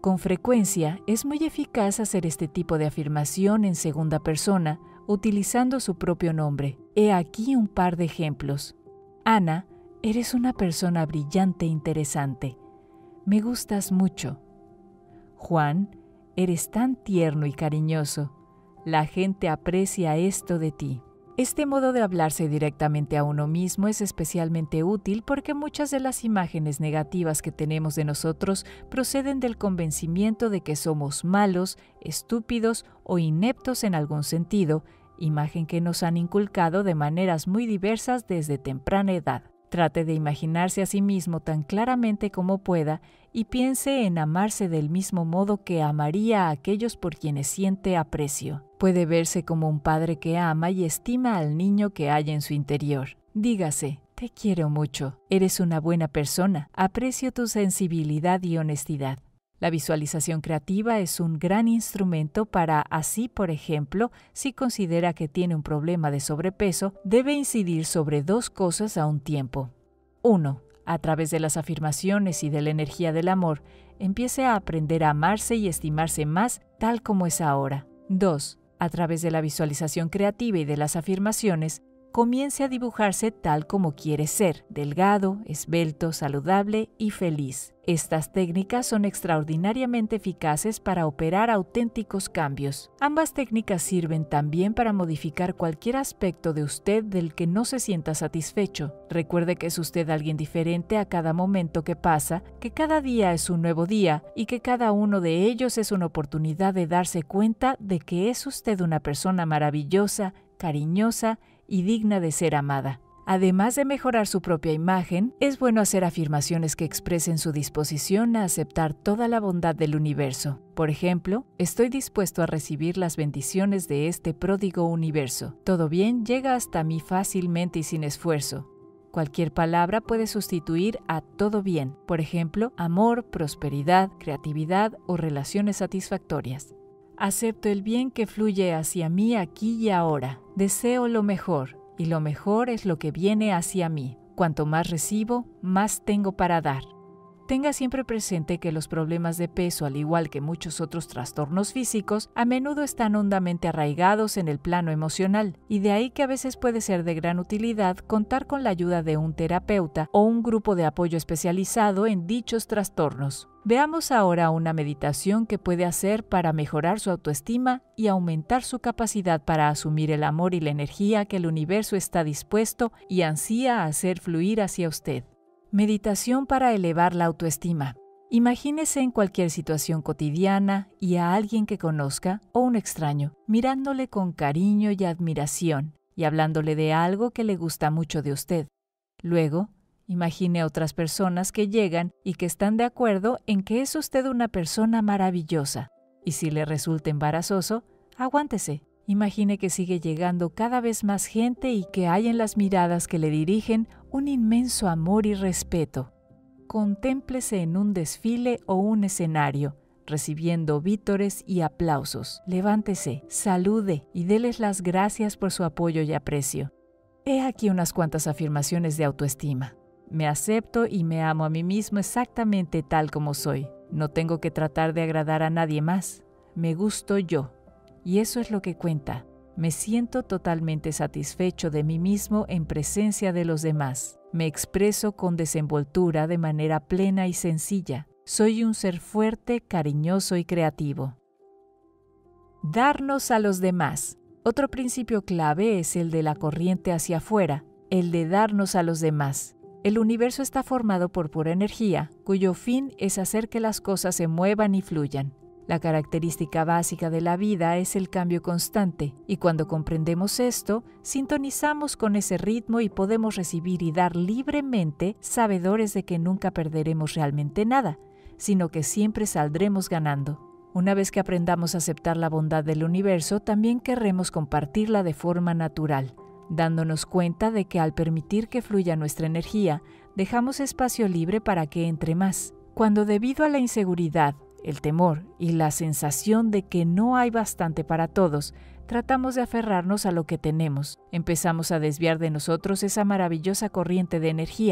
Con frecuencia es muy eficaz hacer este tipo de afirmación en segunda persona, utilizando su propio nombre. He aquí un par de ejemplos. Ana, eres una persona brillante e interesante. Me gustas mucho. Juan, eres tan tierno y cariñoso. La gente aprecia esto de ti. Este modo de hablarse directamente a uno mismo es especialmente útil porque muchas de las imágenes negativas que tenemos de nosotros proceden del convencimiento de que somos malos, estúpidos o ineptos en algún sentido, imagen que nos han inculcado de maneras muy diversas desde temprana edad. Trate de imaginarse a sí mismo tan claramente como pueda y piense en amarse del mismo modo que amaría a aquellos por quienes siente aprecio. Puede verse como un padre que ama y estima al niño que hay en su interior. Dígase, te quiero mucho, eres una buena persona, aprecio tu sensibilidad y honestidad. La visualización creativa es un gran instrumento para, así por ejemplo, si considera que tiene un problema de sobrepeso, debe incidir sobre dos cosas a un tiempo. uno. A través de las afirmaciones y de la energía del amor, empiece a aprender a amarse y estimarse más tal como es ahora. dos. A través de la visualización creativa y de las afirmaciones, comience a dibujarse tal como quiere ser, delgado, esbelto, saludable y feliz. Estas técnicas son extraordinariamente eficaces para operar auténticos cambios. Ambas técnicas sirven también para modificar cualquier aspecto de usted del que no se sienta satisfecho. Recuerde que es usted alguien diferente a cada momento que pasa, que cada día es un nuevo día y que cada uno de ellos es una oportunidad de darse cuenta de que es usted una persona maravillosa, cariñosa y digna de ser amada. Además de mejorar su propia imagen, es bueno hacer afirmaciones que expresen su disposición a aceptar toda la bondad del universo. Por ejemplo, estoy dispuesto a recibir las bendiciones de este pródigo universo. Todo bien llega hasta mí fácilmente y sin esfuerzo. Cualquier palabra puede sustituir a todo bien, por ejemplo, amor, prosperidad, creatividad o relaciones satisfactorias. Acepto el bien que fluye hacia mí aquí y ahora. Deseo lo mejor, y lo mejor es lo que viene hacia mí. Cuanto más recibo, más tengo para dar. Tenga siempre presente que los problemas de peso, al igual que muchos otros trastornos físicos, a menudo están hondamente arraigados en el plano emocional, y de ahí que a veces puede ser de gran utilidad contar con la ayuda de un terapeuta o un grupo de apoyo especializado en dichos trastornos. Veamos ahora una meditación que puede hacer para mejorar su autoestima y aumentar su capacidad para asumir el amor y la energía que el universo está dispuesto y ansía a hacer fluir hacia usted. Meditación para elevar la autoestima. Imagínese en cualquier situación cotidiana y a alguien que conozca o un extraño, mirándole con cariño y admiración y hablándole de algo que le gusta mucho de usted. Luego, imagine a otras personas que llegan y que están de acuerdo en que es usted una persona maravillosa. Y si le resulta embarazoso, aguántese. Imagine que sigue llegando cada vez más gente y que hay en las miradas que le dirigen un inmenso amor y respeto. Contémplese en un desfile o un escenario, recibiendo vítores y aplausos. Levántese, salude y déles las gracias por su apoyo y aprecio. He aquí unas cuantas afirmaciones de autoestima. Me acepto y me amo a mí mismo exactamente tal como soy. No tengo que tratar de agradar a nadie más. Me gusto yo. Y eso es lo que cuenta. Me siento totalmente satisfecho de mí mismo en presencia de los demás. Me expreso con desenvoltura de manera plena y sencilla. Soy un ser fuerte, cariñoso y creativo. Darnos a los demás. Otro principio clave es el de la corriente hacia afuera, el de darnos a los demás. El universo está formado por pura energía, cuyo fin es hacer que las cosas se muevan y fluyan. La característica básica de la vida es el cambio constante, y cuando comprendemos esto, sintonizamos con ese ritmo y podemos recibir y dar libremente, sabedores de que nunca perderemos realmente nada, sino que siempre saldremos ganando. Una vez que aprendamos a aceptar la bondad del universo, también querremos compartirla de forma natural, dándonos cuenta de que al permitir que fluya nuestra energía, dejamos espacio libre para que entre más. Cuando debido a la inseguridad, el temor y la sensación de que no hay bastante para todos, tratamos de aferrarnos a lo que tenemos. Empezamos a desviar de nosotros esa maravillosa corriente de energía.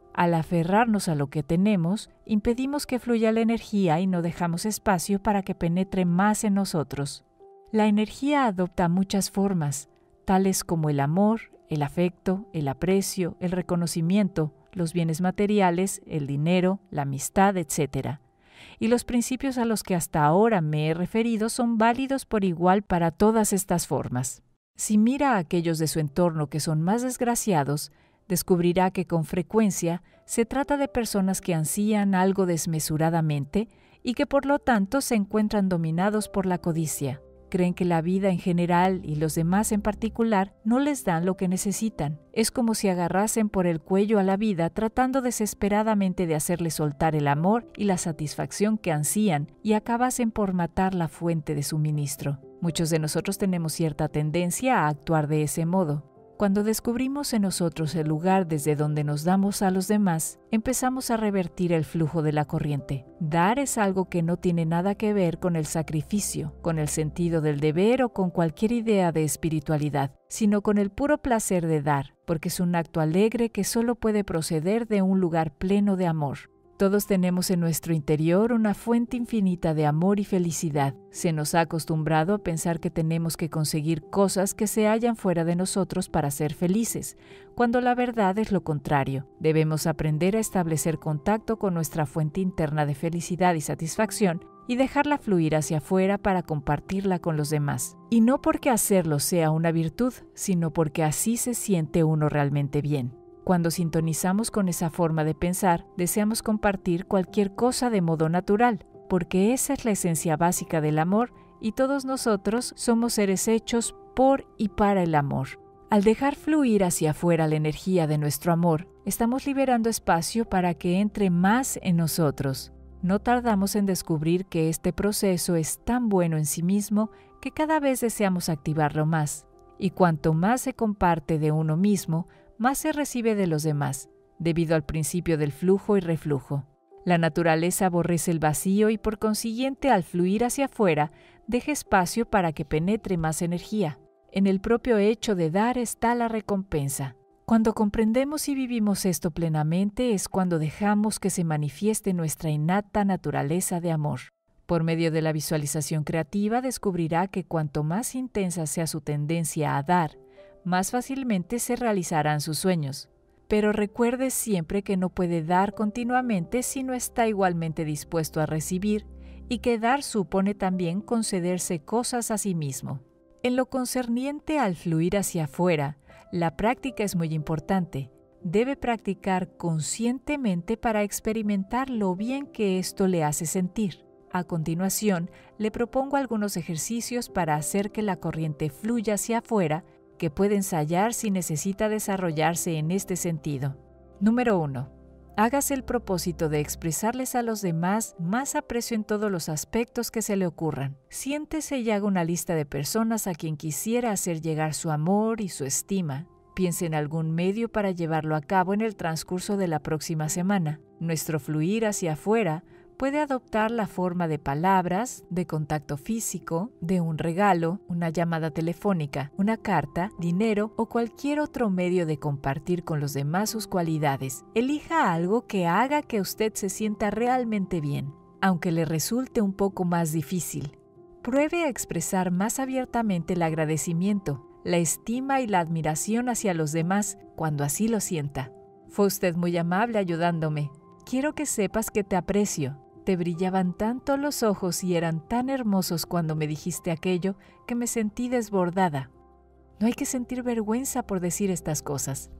Al aferrarnos a lo que tenemos, impedimos que fluya la energía y no dejamos espacio para que penetre más en nosotros. La energía adopta muchas formas, tales como el amor, el afecto, el aprecio, el reconocimiento, los bienes materiales, el dinero, la amistad, etcétera. Y los principios a los que hasta ahora me he referido son válidos por igual para todas estas formas. Si mira a aquellos de su entorno que son más desgraciados, descubrirá que con frecuencia se trata de personas que ansían algo desmesuradamente y que por lo tanto se encuentran dominados por la codicia. Creen que la vida en general y los demás en particular no les dan lo que necesitan. Es como si agarrasen por el cuello a la vida tratando desesperadamente de hacerle soltar el amor y la satisfacción que ansían y acabasen por matar la fuente de suministro. Muchos de nosotros tenemos cierta tendencia a actuar de ese modo. Cuando descubrimos en nosotros el lugar desde donde nos damos a los demás, empezamos a revertir el flujo de la corriente. Dar es algo que no tiene nada que ver con el sacrificio, con el sentido del deber o con cualquier idea de espiritualidad, sino con el puro placer de dar, porque es un acto alegre que solo puede proceder de un lugar pleno de amor. Todos tenemos en nuestro interior una fuente infinita de amor y felicidad. Se nos ha acostumbrado a pensar que tenemos que conseguir cosas que se hallan fuera de nosotros para ser felices, cuando la verdad es lo contrario. Debemos aprender a establecer contacto con nuestra fuente interna de felicidad y satisfacción y dejarla fluir hacia afuera para compartirla con los demás. Y no porque hacerlo sea una virtud, sino porque así se siente uno realmente bien. Cuando sintonizamos con esa forma de pensar, deseamos compartir cualquier cosa de modo natural, porque esa es la esencia básica del amor y todos nosotros somos seres hechos por y para el amor. Al dejar fluir hacia afuera la energía de nuestro amor, estamos liberando espacio para que entre más en nosotros. No tardamos en descubrir que este proceso es tan bueno en sí mismo que cada vez deseamos activarlo más. Y cuanto más se comparte de uno mismo, más se recibe de los demás, debido al principio del flujo y reflujo. La naturaleza aborrece el vacío y por consiguiente al fluir hacia afuera, deja espacio para que penetre más energía. En el propio hecho de dar está la recompensa. Cuando comprendemos y vivimos esto plenamente es cuando dejamos que se manifieste nuestra innata naturaleza de amor. Por medio de la visualización creativa descubrirá que cuanto más intensa sea su tendencia a dar, más fácilmente se realizarán sus sueños. Pero recuerde siempre que no puede dar continuamente si no está igualmente dispuesto a recibir y que dar supone también concederse cosas a sí mismo. En lo concerniente al fluir hacia afuera, la práctica es muy importante. Debe practicar conscientemente para experimentar lo bien que esto le hace sentir. A continuación, le propongo algunos ejercicios para hacer que la corriente fluya hacia afuera que puede ensayar si necesita desarrollarse en este sentido. Número uno. Hágase el propósito de expresarles a los demás más aprecio en todos los aspectos que se le ocurran. Siéntese y haga una lista de personas a quien quisiera hacer llegar su amor y su estima. Piense en algún medio para llevarlo a cabo en el transcurso de la próxima semana. Nuestro fluir hacia afuera puede adoptar la forma de palabras, de contacto físico, de un regalo, una llamada telefónica, una carta, dinero o cualquier otro medio de compartir con los demás sus cualidades. Elija algo que haga que usted se sienta realmente bien, aunque le resulte un poco más difícil. Pruebe a expresar más abiertamente el agradecimiento, la estima y la admiración hacia los demás cuando así lo sienta. Fue usted muy amable ayudándome. Quiero que sepas que te aprecio. Te brillaban tanto los ojos y eran tan hermosos cuando me dijiste aquello que me sentí desbordada. No hay que sentir vergüenza por decir estas cosas.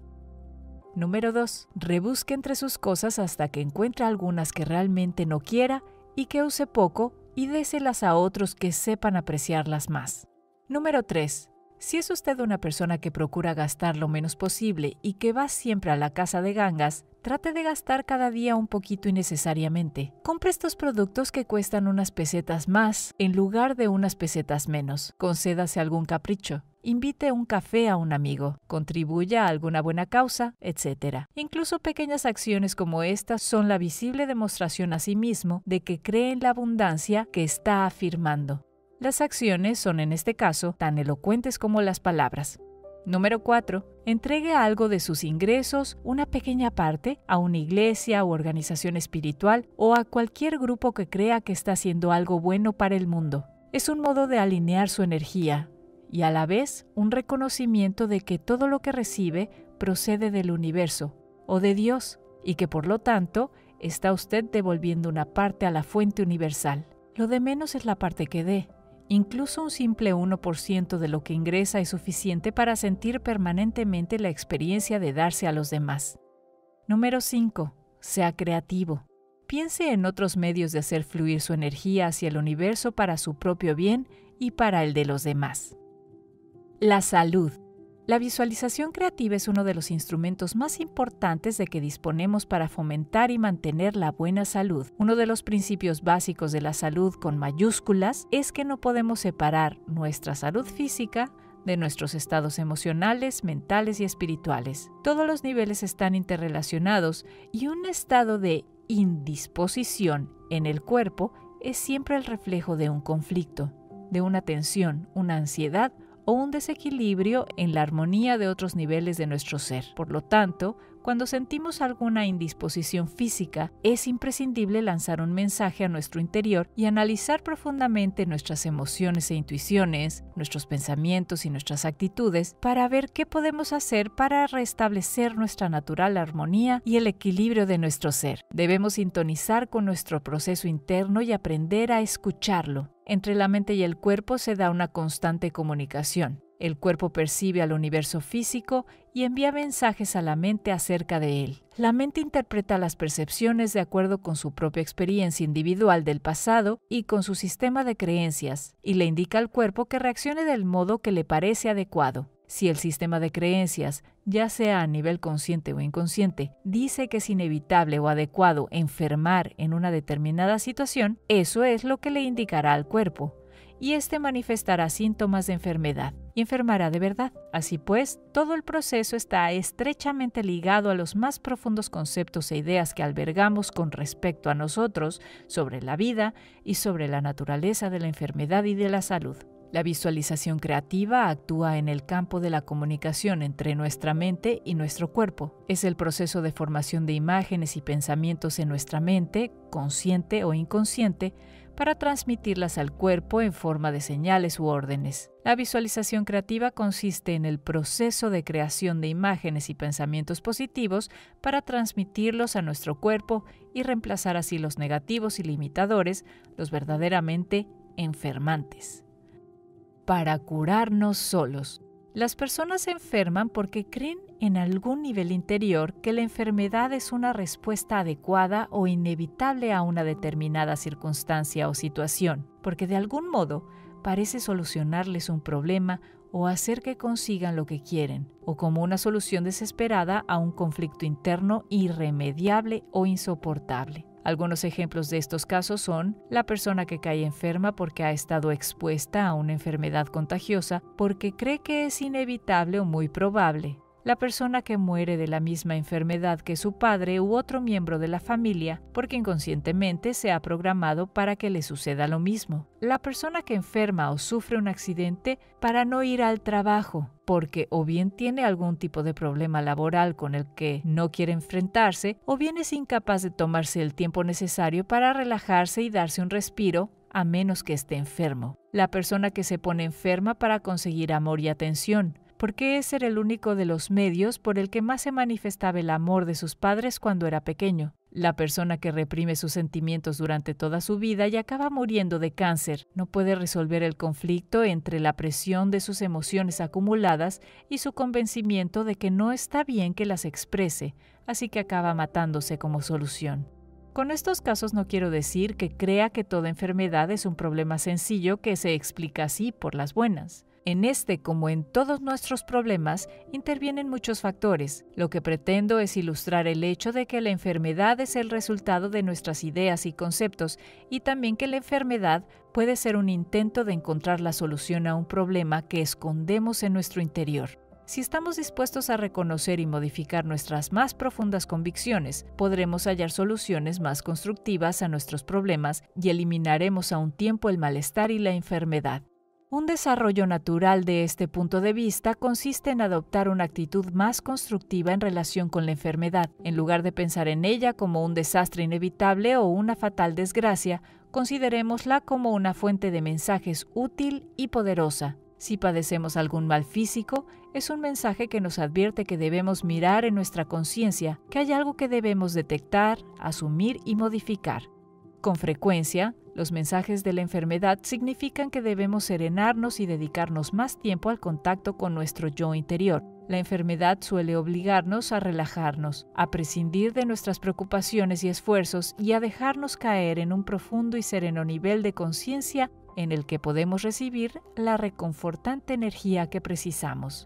Número dos. Rebusque entre sus cosas hasta que encuentre algunas que realmente no quiera y que use poco y déselas a otros que sepan apreciarlas más. Número tres. Si es usted una persona que procura gastar lo menos posible y que va siempre a la casa de gangas, trate de gastar cada día un poquito innecesariamente. Compre estos productos que cuestan unas pesetas más en lugar de unas pesetas menos. Concédase algún capricho. Invite un café a un amigo. Contribuya a alguna buena causa, etcétera. Incluso pequeñas acciones como estas son la visible demostración a sí mismo de que cree en la abundancia que está afirmando. Las acciones son en este caso tan elocuentes como las palabras. Número cuatro. Entregue algo de sus ingresos, una pequeña parte, a una iglesia u organización espiritual o a cualquier grupo que crea que está haciendo algo bueno para el mundo. Es un modo de alinear su energía y a la vez un reconocimiento de que todo lo que recibe procede del universo o de Dios y que por lo tanto está usted devolviendo una parte a la fuente universal. Lo de menos es la parte que dé. Incluso un simple uno por ciento de lo que ingresa es suficiente para sentir permanentemente la experiencia de darse a los demás. Número cinco. Sea creativo. Piense en otros medios de hacer fluir su energía hacia el universo para su propio bien y para el de los demás. La salud. La visualización creativa es uno de los instrumentos más importantes de que disponemos para fomentar y mantener la buena salud. Uno de los principios básicos de la salud con mayúsculas es que no podemos separar nuestra salud física de nuestros estados emocionales, mentales y espirituales. Todos los niveles están interrelacionados y un estado de indisposición en el cuerpo es siempre el reflejo de un conflicto, de una tensión, una ansiedad o un desequilibrio en la armonía de otros niveles de nuestro ser. Por lo tanto, cuando sentimos alguna indisposición física, es imprescindible lanzar un mensaje a nuestro interior y analizar profundamente nuestras emociones e intuiciones, nuestros pensamientos y nuestras actitudes para ver qué podemos hacer para restablecer nuestra natural armonía y el equilibrio de nuestro ser. Debemos sintonizar con nuestro proceso interno y aprender a escucharlo. Entre la mente y el cuerpo se da una constante comunicación. El cuerpo percibe al universo físico y envía mensajes a la mente acerca de él. La mente interpreta las percepciones de acuerdo con su propia experiencia individual del pasado y con su sistema de creencias, y le indica al cuerpo que reaccione del modo que le parece adecuado. Si el sistema de creencias, ya sea a nivel consciente o inconsciente, dice que es inevitable o adecuado enfermar en una determinada situación, eso es lo que le indicará al cuerpo, y éste manifestará síntomas de enfermedad, y enfermará de verdad. Así pues, todo el proceso está estrechamente ligado a los más profundos conceptos e ideas que albergamos con respecto a nosotros, sobre la vida y sobre la naturaleza de la enfermedad y de la salud. La visualización creativa actúa en el campo de la comunicación entre nuestra mente y nuestro cuerpo. Es el proceso de formación de imágenes y pensamientos en nuestra mente, consciente o inconsciente, para transmitirlas al cuerpo en forma de señales u órdenes. La visualización creativa consiste en el proceso de creación de imágenes y pensamientos positivos para transmitirlos a nuestro cuerpo y reemplazar así los negativos y limitadores, los verdaderamente enfermantes. Para curarnos solos. Las personas se enferman porque creen en algún nivel interior que la enfermedad es una respuesta adecuada o inevitable a una determinada circunstancia o situación, porque de algún modo parece solucionarles un problema o hacer que consigan lo que quieren, o como una solución desesperada a un conflicto interno irremediable o insoportable. Algunos ejemplos de estos casos son la persona que cae enferma porque ha estado expuesta a una enfermedad contagiosa porque cree que es inevitable o muy probable. La persona que muere de la misma enfermedad que su padre u otro miembro de la familia porque inconscientemente se ha programado para que le suceda lo mismo. La persona que enferma o sufre un accidente para no ir al trabajo porque o bien tiene algún tipo de problema laboral con el que no quiere enfrentarse o bien es incapaz de tomarse el tiempo necesario para relajarse y darse un respiro a menos que esté enfermo. La persona que se pone enferma para conseguir amor y atención, porque ese era el único de los medios por el que más se manifestaba el amor de sus padres cuando era pequeño. La persona que reprime sus sentimientos durante toda su vida y acaba muriendo de cáncer, no puede resolver el conflicto entre la presión de sus emociones acumuladas y su convencimiento de que no está bien que las exprese, así que acaba matándose como solución. Con estos casos no quiero decir que crea que toda enfermedad es un problema sencillo que se explica así por las buenas. En este, como en todos nuestros problemas, intervienen muchos factores. Lo que pretendo es ilustrar el hecho de que la enfermedad es el resultado de nuestras ideas y conceptos, y también que la enfermedad puede ser un intento de encontrar la solución a un problema que escondemos en nuestro interior. Si estamos dispuestos a reconocer y modificar nuestras más profundas convicciones, podremos hallar soluciones más constructivas a nuestros problemas y eliminaremos a un tiempo el malestar y la enfermedad. Un desarrollo natural de este punto de vista consiste en adoptar una actitud más constructiva en relación con la enfermedad. En lugar de pensar en ella como un desastre inevitable o una fatal desgracia, considerémosla como una fuente de mensajes útil y poderosa. Si padecemos algún mal físico, es un mensaje que nos advierte que debemos mirar en nuestra conciencia, que hay algo que debemos detectar, asumir y modificar. Con frecuencia, los mensajes de la enfermedad significan que debemos serenarnos y dedicarnos más tiempo al contacto con nuestro yo interior. La enfermedad suele obligarnos a relajarnos, a prescindir de nuestras preocupaciones y esfuerzos y a dejarnos caer en un profundo y sereno nivel de conciencia en el que podemos recibir la reconfortante energía que precisamos.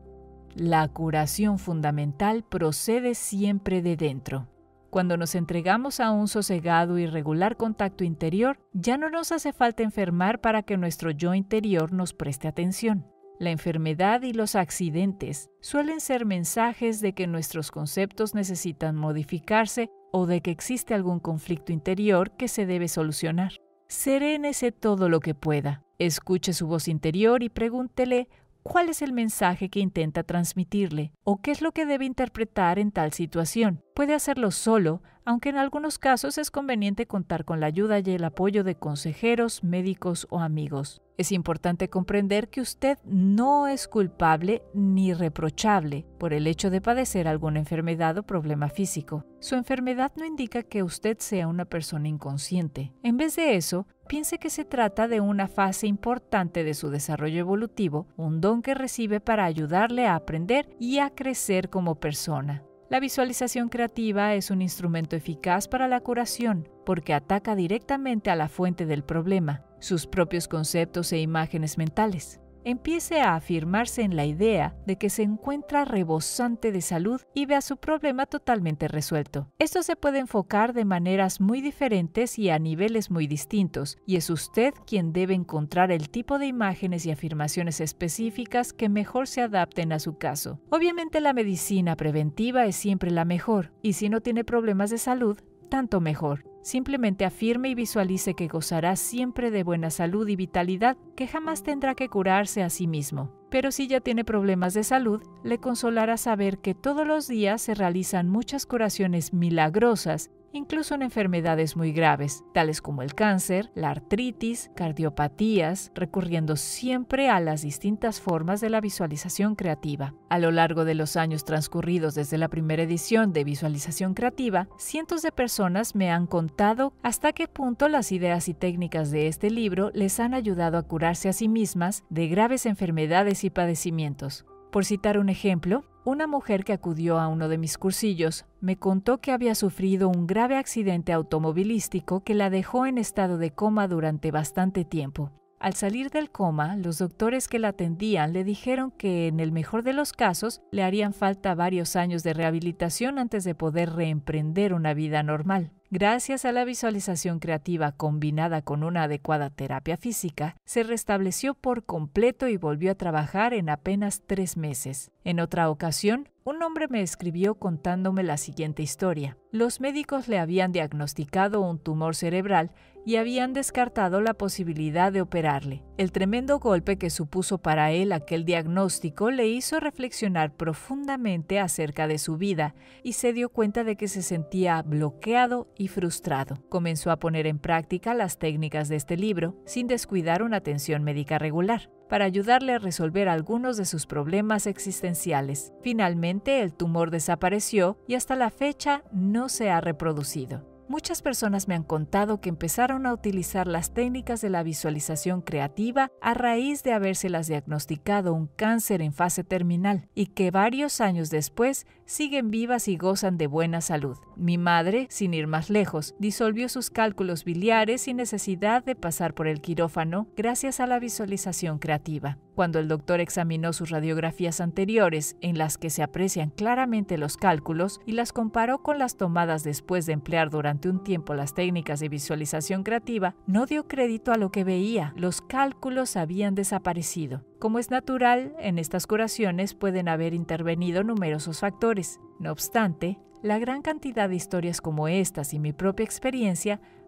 La curación fundamental procede siempre de dentro. Cuando nos entregamos a un sosegado y regular contacto interior, ya no nos hace falta enfermar para que nuestro yo interior nos preste atención. La enfermedad y los accidentes suelen ser mensajes de que nuestros conceptos necesitan modificarse o de que existe algún conflicto interior que se debe solucionar. Serénese todo lo que pueda, escuche su voz interior y pregúntele cuál es el mensaje que intenta transmitirle o qué es lo que debe interpretar en tal situación. Puede hacerlo solo, aunque en algunos casos es conveniente contar con la ayuda y el apoyo de consejeros, médicos o amigos. Es importante comprender que usted no es culpable ni reprochable por el hecho de padecer alguna enfermedad o problema físico. Su enfermedad no indica que usted sea una persona inconsciente. En vez de eso, piense que se trata de una fase importante de su desarrollo evolutivo, un don que recibe para ayudarle a aprender y a crecer como persona. La visualización creativa es un instrumento eficaz para la curación porque ataca directamente a la fuente del problema, sus propios conceptos e imágenes mentales. Empiece a afirmarse en la idea de que se encuentra rebosante de salud y vea su problema totalmente resuelto. Esto se puede enfocar de maneras muy diferentes y a niveles muy distintos, y es usted quien debe encontrar el tipo de imágenes y afirmaciones específicas que mejor se adapten a su caso. Obviamente la medicina preventiva es siempre la mejor, y si no tiene problemas de salud, tanto mejor. Simplemente afirme y visualice que gozará siempre de buena salud y vitalidad, que jamás tendrá que curarse a sí mismo. Pero si ya tiene problemas de salud, le consolará saber que todos los días se realizan muchas curaciones milagrosas, incluso en enfermedades muy graves, tales como el cáncer, la artritis, cardiopatías, recurriendo siempre a las distintas formas de la visualización creativa. A lo largo de los años transcurridos desde la primera edición de Visualización Creativa, cientos de personas me han contado hasta qué punto las ideas y técnicas de este libro les han ayudado a curarse a sí mismas de graves enfermedades y padecimientos. Por citar un ejemplo, una mujer que acudió a uno de mis cursillos me contó que había sufrido un grave accidente automovilístico que la dejó en estado de coma durante bastante tiempo. Al salir del coma, los doctores que la atendían le dijeron que en el mejor de los casos le harían falta varios años de rehabilitación antes de poder reemprender una vida normal. Gracias a la visualización creativa combinada con una adecuada terapia física, se restableció por completo y volvió a trabajar en apenas tres meses. En otra ocasión, un hombre me escribió contándome la siguiente historia. Los médicos le habían diagnosticado un tumor cerebral y habían descartado la posibilidad de operarle. El tremendo golpe que supuso para él aquel diagnóstico le hizo reflexionar profundamente acerca de su vida y se dio cuenta de que se sentía bloqueado y frustrado. Comenzó a poner en práctica las técnicas de este libro sin descuidar una atención médica regular, para ayudarle a resolver algunos de sus problemas existenciales. Finalmente, el tumor desapareció y hasta la fecha no se ha reproducido. Muchas personas me han contado que empezaron a utilizar las técnicas de la visualización creativa a raíz de habérselas diagnosticado un cáncer en fase terminal y que varios años después siguen vivas y gozan de buena salud. Mi madre, sin ir más lejos, disolvió sus cálculos biliares sin necesidad de pasar por el quirófano gracias a la visualización creativa. Cuando el doctor examinó sus radiografías anteriores, en las que se aprecian claramente los cálculos, y las comparó con las tomadas después de emplear durante un tiempo las técnicas de visualización creativa, no dio crédito a lo que veía. Los cálculos habían desaparecido. Como es natural, en estas curaciones pueden haber intervenido numerosos factores. No obstante, la gran cantidad de historias como estas y mi propia experiencia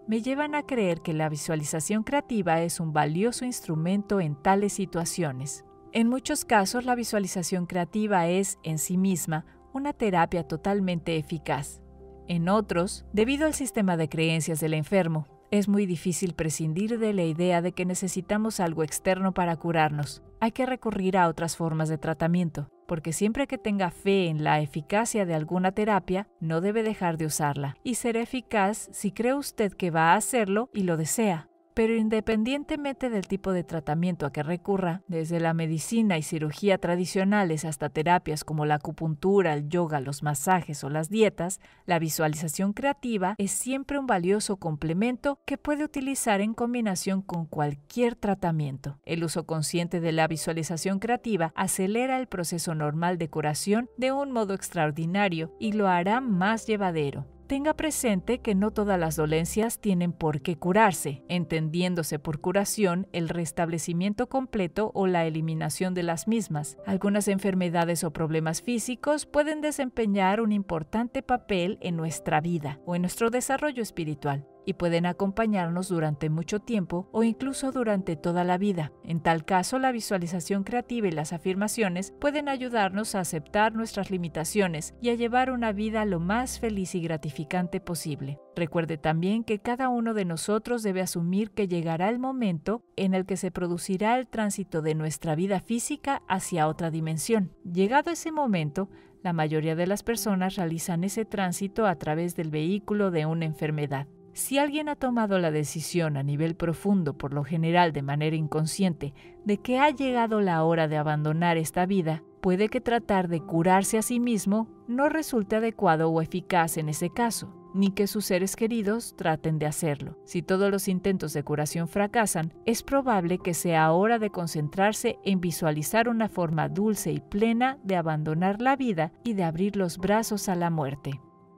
me llevan a creer que la visualización creativa es un valioso instrumento en tales situaciones. En muchos casos, la visualización creativa es, en sí misma, una terapia totalmente eficaz. En otros, debido al sistema de creencias del enfermo, es muy difícil prescindir de la idea de que necesitamos algo externo para curarnos. Hay que recurrir a otras formas de tratamiento, porque siempre que tenga fe en la eficacia de alguna terapia, no debe dejar de usarla, y será eficaz si cree usted que va a hacerlo y lo desea. Pero independientemente del tipo de tratamiento a que recurra, desde la medicina y cirugía tradicionales hasta terapias como la acupuntura, el yoga, los masajes o las dietas, la visualización creativa es siempre un valioso complemento que puede utilizar en combinación con cualquier tratamiento. El uso consciente de la visualización creativa acelera el proceso normal de curación de un modo extraordinario y lo hará más llevadero. Tenga presente que no todas las dolencias tienen por qué curarse, entendiéndose por curación el restablecimiento completo o la eliminación de las mismas. Algunas enfermedades o problemas físicos pueden desempeñar un importante papel en nuestra vida o en nuestro desarrollo espiritual, y pueden acompañarnos durante mucho tiempo o incluso durante toda la vida. En tal caso, la visualización creativa y las afirmaciones pueden ayudarnos a aceptar nuestras limitaciones y a llevar una vida lo más feliz y gratificante posible. Recuerde también que cada uno de nosotros debe asumir que llegará el momento en el que se producirá el tránsito de nuestra vida física hacia otra dimensión. Llegado ese momento, la mayoría de las personas realizan ese tránsito a través del vehículo de una enfermedad. Si alguien ha tomado la decisión a nivel profundo, por lo general de manera inconsciente, de que ha llegado la hora de abandonar esta vida, puede que tratar de curarse a sí mismo no resulte adecuado o eficaz en ese caso, ni que sus seres queridos traten de hacerlo. Si todos los intentos de curación fracasan, es probable que sea hora de concentrarse en visualizar una forma dulce y plena de abandonar la vida y de abrir los brazos a la muerte.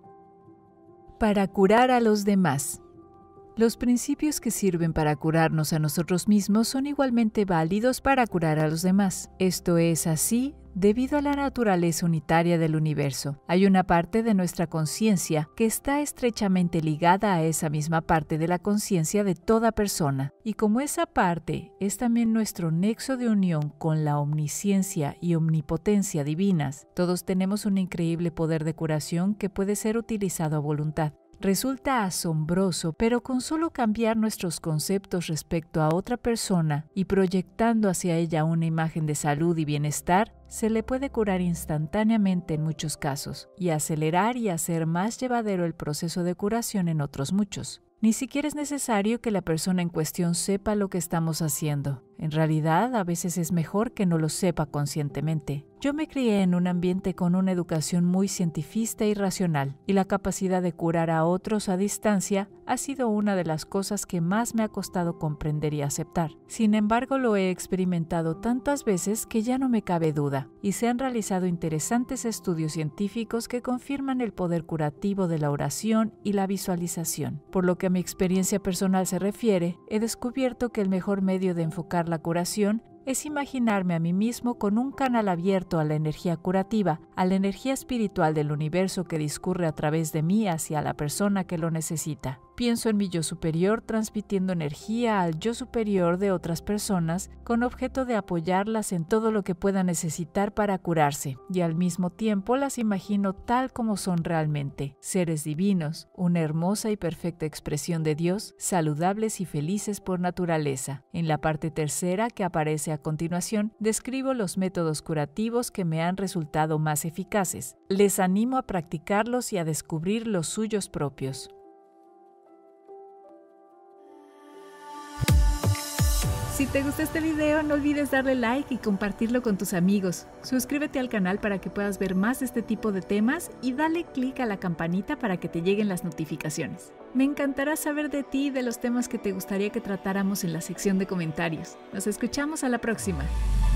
Para curar a los demás. Los principios que sirven para curarnos a nosotros mismos son igualmente válidos para curar a los demás. Esto es así debido a la naturaleza unitaria del universo. Hay una parte de nuestra conciencia que está estrechamente ligada a esa misma parte de la conciencia de toda persona. Y como esa parte es también nuestro nexo de unión con la omnisciencia y omnipotencia divinas, todos tenemos un increíble poder de curación que puede ser utilizado a voluntad. Resulta asombroso, pero con solo cambiar nuestros conceptos respecto a otra persona y proyectando hacia ella una imagen de salud y bienestar, se le puede curar instantáneamente en muchos casos y acelerar y hacer más llevadero el proceso de curación en otros muchos. Ni siquiera es necesario que la persona en cuestión sepa lo que estamos haciendo. En realidad, a veces es mejor que no lo sepa conscientemente. Yo me crié en un ambiente con una educación muy cientifista y racional, y la capacidad de curar a otros a distancia ha sido una de las cosas que más me ha costado comprender y aceptar. Sin embargo, lo he experimentado tantas veces que ya no me cabe duda, y se han realizado interesantes estudios científicos que confirman el poder curativo de la oración y la visualización. Por lo que a mi experiencia personal se refiere, he descubierto que el mejor medio de enfocar la curación es imaginarme a mí mismo con un canal abierto a la energía curativa, a la energía espiritual del universo que discurre a través de mí hacia la persona que lo necesita. Pienso en mi yo superior transmitiendo energía al yo superior de otras personas con objeto de apoyarlas en todo lo que puedan necesitar para curarse, y al mismo tiempo las imagino tal como son realmente, seres divinos, una hermosa y perfecta expresión de Dios, saludables y felices por naturaleza. En la parte tercera, que aparece a continuación, describo los métodos curativos que me han resultado más eficaces. Les animo a practicarlos y a descubrir los suyos propios. Si te gustó este video, no olvides darle like y compartirlo con tus amigos. Suscríbete al canal para que puedas ver más de este tipo de temas y dale clic a la campanita para que te lleguen las notificaciones. Me encantará saber de ti y de los temas que te gustaría que tratáramos en la sección de comentarios. Nos escuchamos a la próxima.